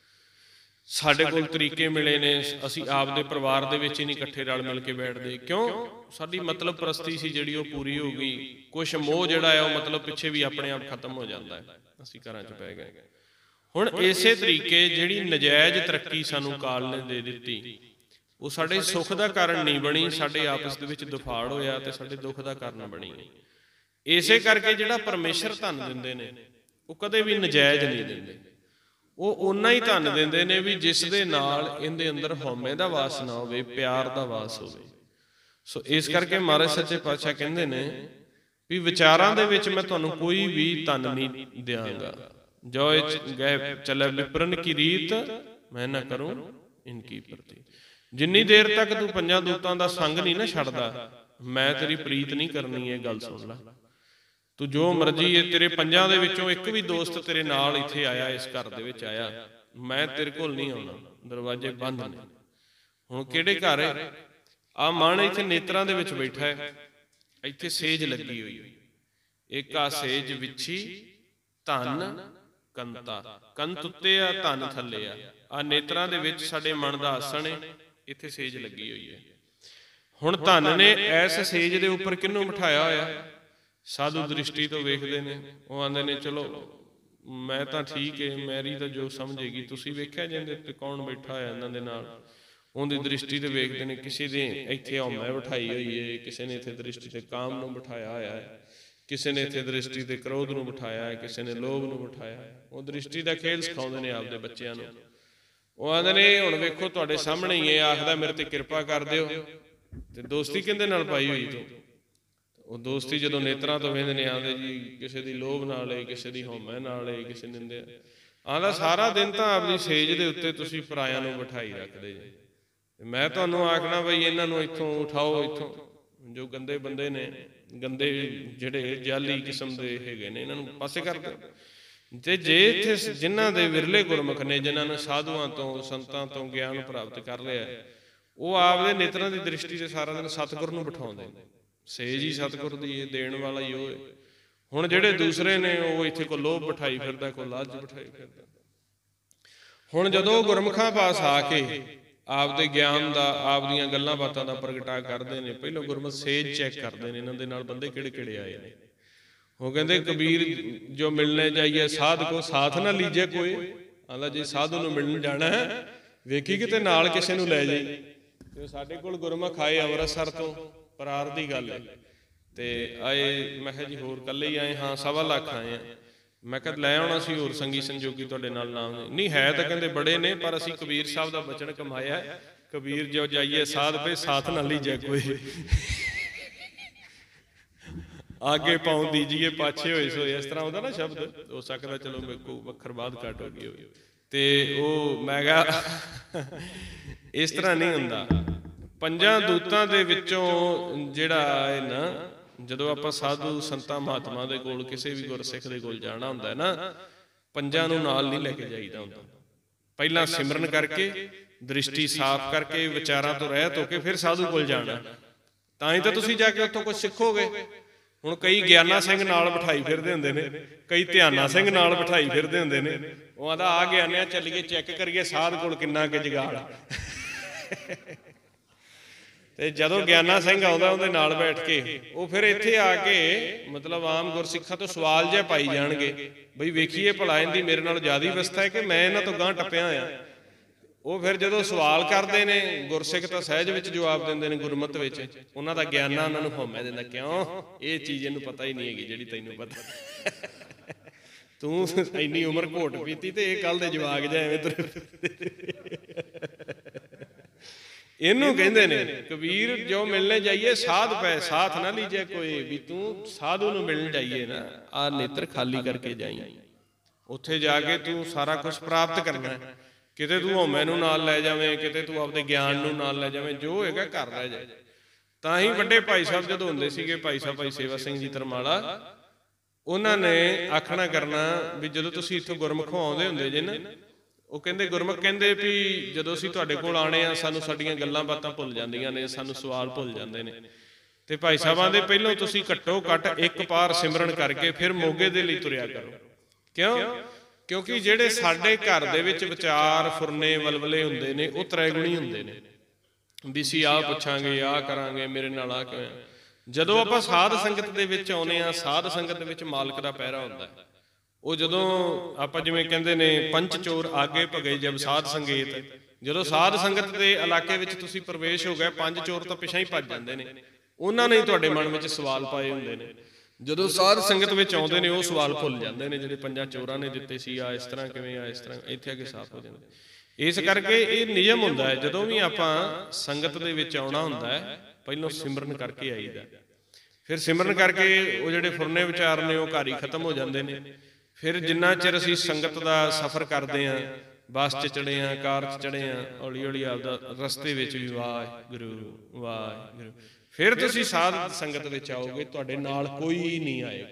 [SPEAKER 1] ਸਾਡੇ ਕੋਲ ਤਰੀਕੇ ਮਿਲੇ ਨੇ, ਅਸੀਂ ਆਪਦੇ ਪਰਿਵਾਰ ਦੇ ਵਿੱਚ ਹੀ ਨਹੀਂ ਇਕੱਠੇ ਰਲ ਮਿਲ ਕੇ ਬੈਠਦੇ। ਕਿਉਂ? ਸਾਡੀ ਮਤਲਬ ਪ੍ਰਸਤੀ ਸੀ ਜਿਹੜੀ ਉਹ ਪੂਰੀ ਹੋ ਗਈ। ਕੁਛ ਮੋਹ ਜਿਹੜਾ ਹੈ ਉਹ ਮਤਲਬ ਪਿੱਛੇ ਵੀ ਆਪਣੇ ਆਪ ਖਤਮ ਹੋ ਜਾਂਦਾ ਹੈ, ਅਸੀਂ ਘਰਾਂ 'ਚ ਪੈ ਗਏ। ਹੁਣ ਇਸੇ ਤਰੀਕੇ ਜਿਹੜੀ ਨਜਾਇਜ਼ ਤਰੱਕੀ ਸਾਨੂੰ ਕਾਲ ਨੇ ਦੇ ਦਿੱਤੀ, ਉਹ ਸਾਡੇ ਸੁੱਖ ਦਾ ਕਾਰਨ ਨਹੀਂ ਬਣੀ, ਸਾਡੇ ਆਪਸ ਦੇ ਵਿੱਚ ਦੁਫਾੜ ਹੋਇਆ ਤੇ ਸਾਡੇ ਦੁੱਖ ਦਾ ਕਾਰਨ ਬਣੀ। ਇਸੇ ਕਰਕੇ ਜਿਹੜਾ ਪਰਮੇਸ਼ਰ ਧਨ ਦਿੰਦੇ ਨੇ, ਉਹ ਕਦੇ ਵੀ ਨਜਾਇਜ਼ ਨਹੀਂ ਦਿੰਦੇ। ਉਹ ਓਨਾ ਹੀ ਧਨ ਦਿੰਦੇ ਨੇ ਵੀ ਜਿਸ ਦੇ ਨਾਲ ਇਹਦੇ ਅੰਦਰ ਹਉਮੈ ਦਾ ਵਾਸ ਨਾ ਹੋਵੇ, ਪਿਆਰ ਦਾ ਵਾਸ ਹੋਵੇ। ਸੋ ਇਸ ਕਰਕੇ ਮਹਾਰਾਜ ਸੱਚੇ ਪਾਤਸ਼ਾਹ ਕਹਿੰਦੇ ਨੇ ਵੀ ਵਿਚਾਰਾਂ ਦੇ ਵਿੱਚ ਮੈਂ ਤੁਹਾਨੂੰ ਕੋਈ ਵੀ ਧਨ ਨਹੀਂ ਦਿਆਂਗਾ। ਜੋ ਗਏ ਚਲੇ ਵਿਪਰਨ ਕੀ ਰੀਤ, ਮੈਂ ਨਾ ਕਰੂੰ ਇਨਕੀ ਪ੍ਰਤੀ। ਜਿੰਨੀ ਦੇਰ ਤੱਕ ਤੂੰ ਪੰਜਾਂ ਦੂਤਾਂ ਦਾ ਸੰਗ ਨਹੀਂ ਨਾ ਛੱਡਦਾ, ਮੈਂ ਤੇਰੀ ਪ੍ਰੀਤ ਨਹੀਂ ਕਰਨੀ। ਇਹ ਗੱਲ ਸੁਣ ਲੈ, ਤੂੰ ਜੋ ਮਰਜ਼ੀ ਹੈ, ਤੇਰੇ ਪੰਜਾਂ ਦੇ ਵਿੱਚੋਂ ਇੱਕ ਵੀ ਦੋਸਤ ਤੇਰੇ ਨਾਲ ਇੱਥੇ ਆਇਆ, ਇਸ ਘਰ ਦੇ ਵਿੱਚ ਆਇਆ, ਮੈਂ ਤੇਰੇ ਕੋਲ ਨਹੀਂ ਆਉਣਾ, ਦਰਵਾਜ਼ੇ ਬੰਦ ਨੇ। ਹੁਣ ਕਿਹੜੇ ਘਰ ਹੈ? ਆ ਮਨ ਇੱਥੇ ਨੇਤਰਾਂ ਦੇ ਵਿੱਚ ਬੈਠਾ ਹੈ, ਇੱਥੇ ਸੇਜ ਲੱਗੀ ਹੋਈ, ਇੱਕ ਆ ਸੇਜ ਵਿਛੀ ਧਨ ਕੰਤਾ, ਕੰਤ ਉੱਤੇ ਆ, ਧਨ ਥੱਲੇ ਆ। ਆ ਨੇਤਰਾਂ ਦੇ ਵਿੱਚ ਸਾਡੇ ਮਨ ਦਾ ਆਸਣ ਹੈ, ਇੱਥੇ ਸੇਜ ਲੱਗੀ ਹੋਈ ਹੈ। ਹੁਣ ਧਨ ਨੇ ਐਸ ਸੇਜ ਦੇ ਉੱਪਰ ਕਿਹਨੂੰ ਬਿਠਾਇਆ ਹੋਇਆ? ਸਾਧੂ ਦ੍ਰਿਸ਼ਟੀ ਤੋਂ ਵੇਖਦੇ ਨੇ, ਉਹ ਆਂਦੇ ਨੇ ਚਲੋ ਮੈਂ ਤਾਂ ਠੀਕ ਹੈ, ਮੇਰੀ ਤਾਂ ਜੋ ਸਮਝੇਗੀ। ਤੁਸੀਂ ਵੇਖਿਆ ਜਿਹਦੇ ਤੇ ਕੌਣ ਬੈਠਾ ਹੋਇਆ ਇਹਨਾਂ ਦੇ ਨਾਲ, ਉਹਦੀ ਦ੍ਰਿਸ਼ਟੀ ਤੇ ਵੇਖਦੇ ਨੇ। ਕਿਸੇ ਦੇ ਇੱਥੇ ਹਉਮੈ ਬਿਠਾਈ ਹੋਈ ਹੈ, ਕਿਸੇ ਨੇ ਇੱਥੇ ਦ੍ਰਿਸ਼ਟੀ ਤੇ ਕਾਮ ਨੂੰ ਬਿਠਾਇਆ ਹੋਇਆ ਹੈ, ਕਿਸੇ ਨੇ ਇੱਥੇ ਦ੍ਰਿਸ਼ਟੀ ਤੇ ਕ੍ਰੋਧ ਨੂੰ ਬਿਠਾਇਆ ਹੈ, ਕਿਸੇ ਨੇ ਲੋਭ ਨੂੰ ਬਿਠਾਇਆ ਹੈ। ਉਹ ਦ੍ਰਿਸ਼ਟੀ ਦਾ ਖੇਲ ਸਿਖਾਉਂਦੇ ਨੇ ਆਪਦੇ ਬੱਚਿਆਂ ਨੂੰ। ਉਹ ਆਂਦੇ ਨੇ ਹੁਣ ਵੇਖੋ ਤੁਹਾਡੇ ਸਾਹਮਣੇ ਹੀ ਇਹ ਆਖਦਾ ਮੇਰੇ ਤੇ ਕਿਰਪਾ ਕਰ ਦਿਓ, ਤੇ ਦੋਸਤੀ ਕਿਹਦੇ ਨਾਲ ਪਾਈ ਹੋਈ ਤੂੰ? ਉਹ ਦੋਸਤੀ ਜਦੋਂ ਨੇਤਰਾਂ ਤੋਂ ਵੇਖਦੇ ਨੇ, ਆਂਦੇ ਜੀ ਕਿਸੇ ਦੀ ਲੋਭ ਨਾਲ ਏ, ਕਿਸੇ ਦੀ ਹਉਮੈ ਨਾਲ ਏ, ਕਿਸੇ ਨਿੰਦਿਆ। ਆਂਦਾ ਸਾਰਾ ਦਿਨ ਤਾਂ ਆਪਣੀ ਸੇਜ ਦੇ ਉੱਤੇ ਤੁਸੀਂ ਪਰਾਇਆਂ ਨੂੰ ਬਿਠਾਈ ਰੱਖਦੇ ਜੇ। ਮੈਂ ਤੁਹਾਨੂੰ ਆਖਣਾ ਬਈ ਇਹਨਾਂ ਨੂੰ ਇੱਥੋਂ ਉਠਾਓ, ਇੱਥੋਂ ਜੋ ਗੰਦੇ ਬੰਦੇ ਨੇ, ਗੰਦੇ ਜਿਹੜੇ ਜਾਲੀ ਕਿਸਮ ਦੇ ਹੈਗੇ ਨੇ, ਇਹਨਾਂ ਨੂੰ ਪਾਸੇ ਕਰ ਦਿਓ। ਤੇ ਜੇ ਇੱਥੇ ਜਿਨ੍ਹਾਂ ਦੇ ਵਿਰਲੇ ਗੁਰਮੁਖ ਨੇ, ਜਿਨ੍ਹਾਂ ਨੂੰ ਸਾਧੂਆਂ ਤੋਂ ਸੰਤਾਂ ਤੋਂ ਗਿਆਨ ਪ੍ਰਾਪਤ ਕਰ ਲਿਆ, ਉਹ ਆਪਦੇ ਨੇਤਰਾਂ ਦੀ ਦ੍ਰਿਸ਼ਟੀ ਤੇ ਸਾਰਾ ਦਿਨ ਸਤਿਗੁਰ ਨੂੰ ਬਿਠਾਉਂਦੇ ਨੇ। ਸੇਜ ਹੀ ਸਤਿਗੁਰ ਦੀ ਏ, ਦੇਣ ਵਾਲਾ ਹੀ ਉਹ ਹੈ। ਹੁਣ ਜਿਹੜੇ ਦੂਸਰੇ ਨੇ, ਉਹ ਇੱਥੇ ਕੋਈ ਲੋਭ ਬਿਠਾਈ ਫਿਰਦਾ, ਕੋਈ ਲਾਲਚ ਬਿਠਾਈ ਫਿਰਦਾ। ਹੁਣ ਜਦੋਂ ਗੁਰਮੁਖਾਂ ਪਾਸ ਆ ਕੇ ਆਪਦੇ ਗਿਆਨ ਦਾ, ਆਪਦੀਆਂ ਗੱਲਾਂ ਬਾਤਾਂ ਦਾ ਪ੍ਰਗਟਾ ਕਰਦੇ ਨੇ, ਪਹਿਲਾਂ ਗੁਰਮੁਖ ਸੇਜ ਚੈੱਕ ਕਰਦੇ ਨੇ ਇਹਨਾਂ ਦੇ ਨਾਲ ਬੰਦੇ ਕਿਹੜੇ ਕਿਹੜੇ ਆਏ ਨੇ। ਉਹ ਕਹਿੰਦੇ ਕਬੀਰ ਜੋ ਮਿਲਣੇ ਜਾਈਏ ਸਾਧ ਕੋ ਸਾਥ ਨਾ ਲੀਜੇ ਕੋਈ। ਆਂਦਾ ਜੇ ਸਾਧੂ ਨੂੰ ਮਿਲਣ ਜਾਣਾ ਹੈ, ਵੇਖੀ ਕਿਤੇ ਨਾਲ ਕਿਸੇ ਨੂੰ ਲੈ ਜਾਈ। ਤੇ ਸਾਡੇ ਕੋਲ ਗੁਰਮੁਖ ਆਏ ਅੰਮ੍ਰਿਤਸਰ ਤੋਂ, ਪਰਾਰ ਦੀ ਗੱਲ ਹੈ, ਤੇ ਆਏ। ਮੈਂ ਕਿਹਾ ਜੀ ਹੋਰ ਇਕੱਲੇ ਹੀ ਆਏ? ਹਾਂ 1.25 ਲੱਖ ਆਏ ਆ। ਮੈਂ ਕਿਹਾ ਲੈ ਆਉਣਾ ਸੀ ਹੋਰ ਸੰਗੀ ਸੰਜੋਗੀ ਤੁਹਾਡੇ ਨਾਲ ਨਾਮ ਨਹੀਂ ਹੈ? ਤਾਂ ਕਹਿੰਦੇ ਬੜੇ ਨੇ, ਪਰ ਅਸੀਂ ਕਬੀਰ ਸਾਹਿਬ ਦਾ ਬਚਨ ਕਮਾਇਆ, ਕਬੀਰ ਜੋ ਜਾਈਏ ਸਾਧ ਪੇ ਸਾਥ ਨਾ ਲੀਜੇ ਕੋਈ। ਆਗੇ ਪਾਉ ਦੀਜੀਏ ਪਾਛੇ ਹੋਏ ਸੋਏ, ਇਸ ਤਰ੍ਹਾਂ ਉਹਦਾ ਨਾ ਸ਼ਬਦ ਹੋ ਸਕਦਾ, ਚਲੋ ਮੇਰੇ ਕੋ ਵੱਖਰ ਬਾਅਦ ਘੱਟ ਹੋ ਗਈ ਹੋਵੇ। ਤੇ ਉਹ ਮੈਂ ਕਿਹਾ ਇਸ ਤਰ੍ਹਾਂ ਨਹੀਂ ਹੁੰਦਾ। ਪੰਜਾਂ ਦੂਤਾਂ ਦੇ ਵਿੱਚੋਂ ਜਿਹੜਾ ਹੈ ਨਾ, ਜਦੋਂ ਆਪਾਂ ਸਾਧੂ ਸੰਤਾਂ ਮਹਾਤਮਾ ਦੇ ਕੋਲ, ਕਿਸੇ ਵੀ ਗੁਰਸਿੱਖ ਦੇ ਕੋਲ ਜਾਣਾ ਹੁੰਦਾ ਨਾ, ਪੰਜਾਂ ਨੂੰ ਨਾਲ ਨਹੀਂ ਲੈ ਕੇ ਜਾਈਦਾ ਹੁੰਦਾ। ਪਹਿਲਾਂ ਸਿਮਰਨ ਕਰਕੇ, ਦ੍ਰਿਸ਼ਟੀ ਸਾਫ਼ ਕਰਕੇ, ਵਿਚਾਰਾਂ ਤੋਂ ਰਹਿਤ ਹੋ ਕੇ ਫਿਰ ਸਾਧੂ ਕੋਲ ਜਾਣਾ, ਤਾਂ ਹੀ ਤਾਂ ਤੁਸੀਂ ਜਾ ਕੇ ਉੱਥੋਂ ਕੁਝ ਸਿੱਖੋਗੇ। ਹੁਣ ਕਈ ਗਿਆਨਾ ਸਿੰਘ ਨਾਲ ਬਿਠਾਈ ਫਿਰਦੇ ਹੁੰਦੇ ਨੇ, ਕਈ ਧਿਆਨਾ ਸਿੰਘ ਨਾਲ ਬਿਠਾਈ ਫਿਰਦੇ ਹੁੰਦੇ ਨੇ। ਉਹ ਆਂਦਾ ਆ ਗਿਆਨਿਆ ਚੱਲੀਏ ਚੈੱਕ ਕਰੀਏ ਸਾਧ ਕੋਲ ਕਿੰਨਾ ਕੁ ਜੁਗਾੜ। ਤੇ ਜਦੋਂ ਗਿਆਨਾ ਸਿੰਘ ਆਉਂਦਾ ਉਹਦੇ ਨਾਲ ਬੈਠ ਕੇ, ਉਹ ਫਿਰ ਇੱਥੇ ਆ ਕੇ ਮਤਲਬ ਆਮ ਗੁਰਸਿੱਖਾਂ ਤੋਂ ਸਵਾਲ ਜਿਹਾ ਪਾਈ ਜਾਣਗੇ, ਬਈ ਵੇਖੀਏ ਭਲਾ ਇਹਦੀ ਮੇਰੇ ਨਾਲ ਜ਼ਿਆਦਾ ਅਵਸਥਾ ਹੈ ਕਿ ਮੈਂ ਇਹਨਾਂ ਤੋਂ ਗਾਂਹ ਟੱਪਿਆ ਆ। ਉਹ ਫਿਰ ਜਦੋਂ ਸਵਾਲ ਕਰਦੇ ਨੇ, ਗੁਰਸਿੱਖ ਤਾਂ ਸਹਿਜ ਵਿੱਚ ਜਵਾਬ ਦਿੰਦੇ ਨੇ ਗੁਰਮਤਿ ਵਿੱਚ, ਉਹਨਾਂ ਦਾ ਗਿਆਨਾ ਉਹਨਾਂ ਨੂੰ ਹਉਮੈ ਦਿੰਦਾ, ਕਿਉਂ ਇਹ ਚੀਜ਼ ਇਹਨੂੰ ਪਤਾ ਹੀ ਨਹੀਂ ਹੈਗੀ ਜਿਹੜੀ ਤੈਨੂੰ ਪਤਾ। ਤੂੰ ਇੰਨੀ ਉਮਰ ਘੋਟ ਪੀਤੀ ਤੇ ਇਹ ਕੱਲ ਦੇ ਜਵਾਕ ਜਾ ਐਵੇਂ ਤੁਰੇ। ਇਹਨੂੰ ਕਹਿੰਦੇ ਨੇ ਕਬੀਰ, ਜੋ ਮਿਲਣੇ ਜਾਈਏ ਸਾਧ ਪੈ ਸਾਥ ਨਾ ਲੀਜੇ ਕੋਈ, ਵੀ ਤੂੰ ਸਾਧੂ ਨੂੰ ਮਿਲਣ ਜਾਈਏ ਨਾ, ਆ ਨੇਤਰ ਖਾਲੀ ਕਰਕੇ ਜਾਈ। ਉੱਥੇ ਜਾ ਕੇ ਤੂੰ ਸਾਰਾ ਕੁਝ ਪ੍ਰਾਪਤ ਕਰਨਾ। ਕਿਤੇ ਤੂੰ ਹਉਮੈ ਨੂੰ ਨਾਲ ਲੈ ਜਾਵੇਂ, ਕਿਤੇ ਤੂੰ ਆਪਦੇ ਗਿਆਨ ਨੂੰ ਨਾਲ ਲੈ ਜਾਵੇਂ, ਜੋ ਹੈਗਾ ਘਰ ਰਹਿ ਜਾਏ। ਤਾਂ ਹੀ ਵੱਡੇ ਭਾਈ ਸਾਹਿਬ ਜਦੋਂ ਹੁੰਦੇ ਸੀਗੇ, ਭਾਈ ਸਾਹਿਬ ਭਾਈ ਸੇਵਾ ਸਿੰਘ ਜੀ ਤਰਮਾਲਾ, ਉਹਨਾਂ ਨੇ ਆਖਣਾ ਕਰਨਾ ਵੀ ਜਦੋਂ ਤੁਸੀਂ ਇੱਥੋਂ ਗੁਰਮੁਖੋਂ ਆਉਂਦੇ ਹੁੰਦੇ ਜੇ ਨਾ, ਉਹ ਕਹਿੰਦੇ ਗੁਰਮੁਖ ਕਹਿੰਦੇ ਵੀ ਜਦੋਂ ਅਸੀਂ ਤੁਹਾਡੇ ਕੋਲ ਆਣੇ ਆ, ਸਾਨੂੰ ਸਾਡੀਆਂ ਗੱਲਾਂ ਬਾਤਾਂ ਭੁੱਲ ਜਾਂਦੀਆਂ ਨੇ, ਸਾਨੂੰ ਸਵਾਲ ਭੁੱਲ ਜਾਂਦੇ ਨੇ। ਤੇ ਭਾਈ ਸਾਹਿਬਾਂ ਦੇ ਪਹਿਲਾਂ ਤੁਸੀਂ ਘੱਟੋ ਘੱਟ ਇੱਕ ਪਾਰ ਸਿਮਰਨ ਕਰਕੇ ਫਿਰ ਮੋਗੇ ਦੇ ਲਈ ਤੁਰਿਆ ਕਰੋ। ਕਿਉਂ? ਕਿਉਂਕਿ ਜਿਹੜੇ ਸਾਡੇ ਘਰ ਦੇ ਵਿੱਚ ਵਿਚਾਰ ਫੁਰਨੇ ਵਲਵਲੇ ਹੁੰਦੇ ਨੇ, ਉਹ ਤ੍ਰੈਗੁਣੀ ਹੁੰਦੇ ਨੇ, ਵੀ ਅਸੀਂ ਆਹ ਪੁੱਛਾਂਗੇ, ਆਹ ਕਰਾਂਗੇ, ਮੇਰੇ ਨਾਲ ਆਹ ਕਿਵੇਂ। ਜਦੋਂ ਆਪਾਂ ਸਾਧ ਸੰਗਤ ਦੇ ਵਿੱਚ ਆਉਨੇ ਆ, ਸਾਧ ਸੰਗਤ ਦੇ ਵਿੱਚ ਮਾਲਕ ਦਾ ਪਹਿਰਾ ਹੁੰਦਾ। ਉਹ ਜਦੋਂ ਆਪਾਂ ਜਿਵੇਂ ਕਹਿੰਦੇ ਨੇ ਪੰਚ ਚੋਰ ਆਗੇ ਭਗੇ ਜਬ ਸਾਧ ਸੰਗੇਤ, ਜਦੋਂ ਸਾਧ ਸੰਗਤ ਦੇ ਇਲਾਕੇ ਵਿੱਚ ਤੁਸੀਂ ਪ੍ਰਵੇਸ਼ ਹੋ ਗਏ, ਪੰਜ ਚੋਰ ਤਾਂ ਪਿਛਾਂ ਹੀ ਭੱਜ ਜਾਂਦੇ ਨੇ। ਉਹਨਾਂ ਨੇ ਤੁਹਾਡੇ ਮਨ ਵਿੱਚ ਸਵਾਲ ਪਾਏ ਹੁੰਦੇ ਨੇ। ਜਦੋਂ ਸਾਧ ਸੰਗਤ ਵਿੱਚ ਆਉਂਦੇ ਨੇ, ਉਹ ਸਵਾਲ ਭੁੱਲ ਜਾਂਦੇ ਨੇ ਜਿਹੜੇ ਪੰਜਾਂ ਚੋਰਾਂ ਨੇ ਦਿੱਤੇ ਸੀ, ਆ ਇਸ ਤਰ੍ਹਾਂ ਕਿਵੇਂ, ਆ ਇਸ ਤਰ੍ਹਾਂ, ਇੱਥੇ ਆ ਕੇ ਸਾਫ਼ ਹੋ ਜਾਂਦੇ। ਇਸ ਕਰਕੇ ਇਹ ਨਿਯਮ ਹੁੰਦਾ ਹੈ, ਜਦੋਂ ਵੀ ਆਪਾਂ ਸੰਗਤ ਦੇ ਵਿੱਚ ਆਉਣਾ ਹੁੰਦਾ ਹੈ, ਪਹਿਲਾਂ ਸਿਮਰਨ ਕਰਕੇ ਆਈਦਾ। ਫਿਰ ਸਿਮਰਨ ਕਰਕੇ ਉਹ ਜਿਹੜੇ ਫੁਰਨੇ ਵਿਚਾਰ ਨੇ ਉਹ ਘਰ ਹੀ ਖਤਮ ਹੋ ਜਾਂਦੇ ਨੇ। ਫਿਰ ਜਿੰਨਾ ਚਿਰ ਅਸੀਂ ਸੰਗਤ ਦਾ ਸਫ਼ਰ ਕਰਦੇ ਹਾਂ, ਬੱਸ 'ਚ ਚੜੇ ਹਾਂ, ਕਾਰ 'ਚ ਚੜੇ ਹਾਂ, ਹੌਲੀ ਹੌਲੀ ਆਪਦਾ ਰਸਤੇ ਵਿੱਚ ਵੀ ਵਾਹਿਗੁਰੂ ਵਾਹਿਗੁਰੂ। ਫਿਰ ਤੁਸੀਂ ਸਾਧ ਸੰਗਤ ਵਿੱਚ ਆਓਗੇ, ਤੁਹਾਡੇ ਨਾਲ ਕੋਈ ਨਹੀਂ ਆਏਗਾ,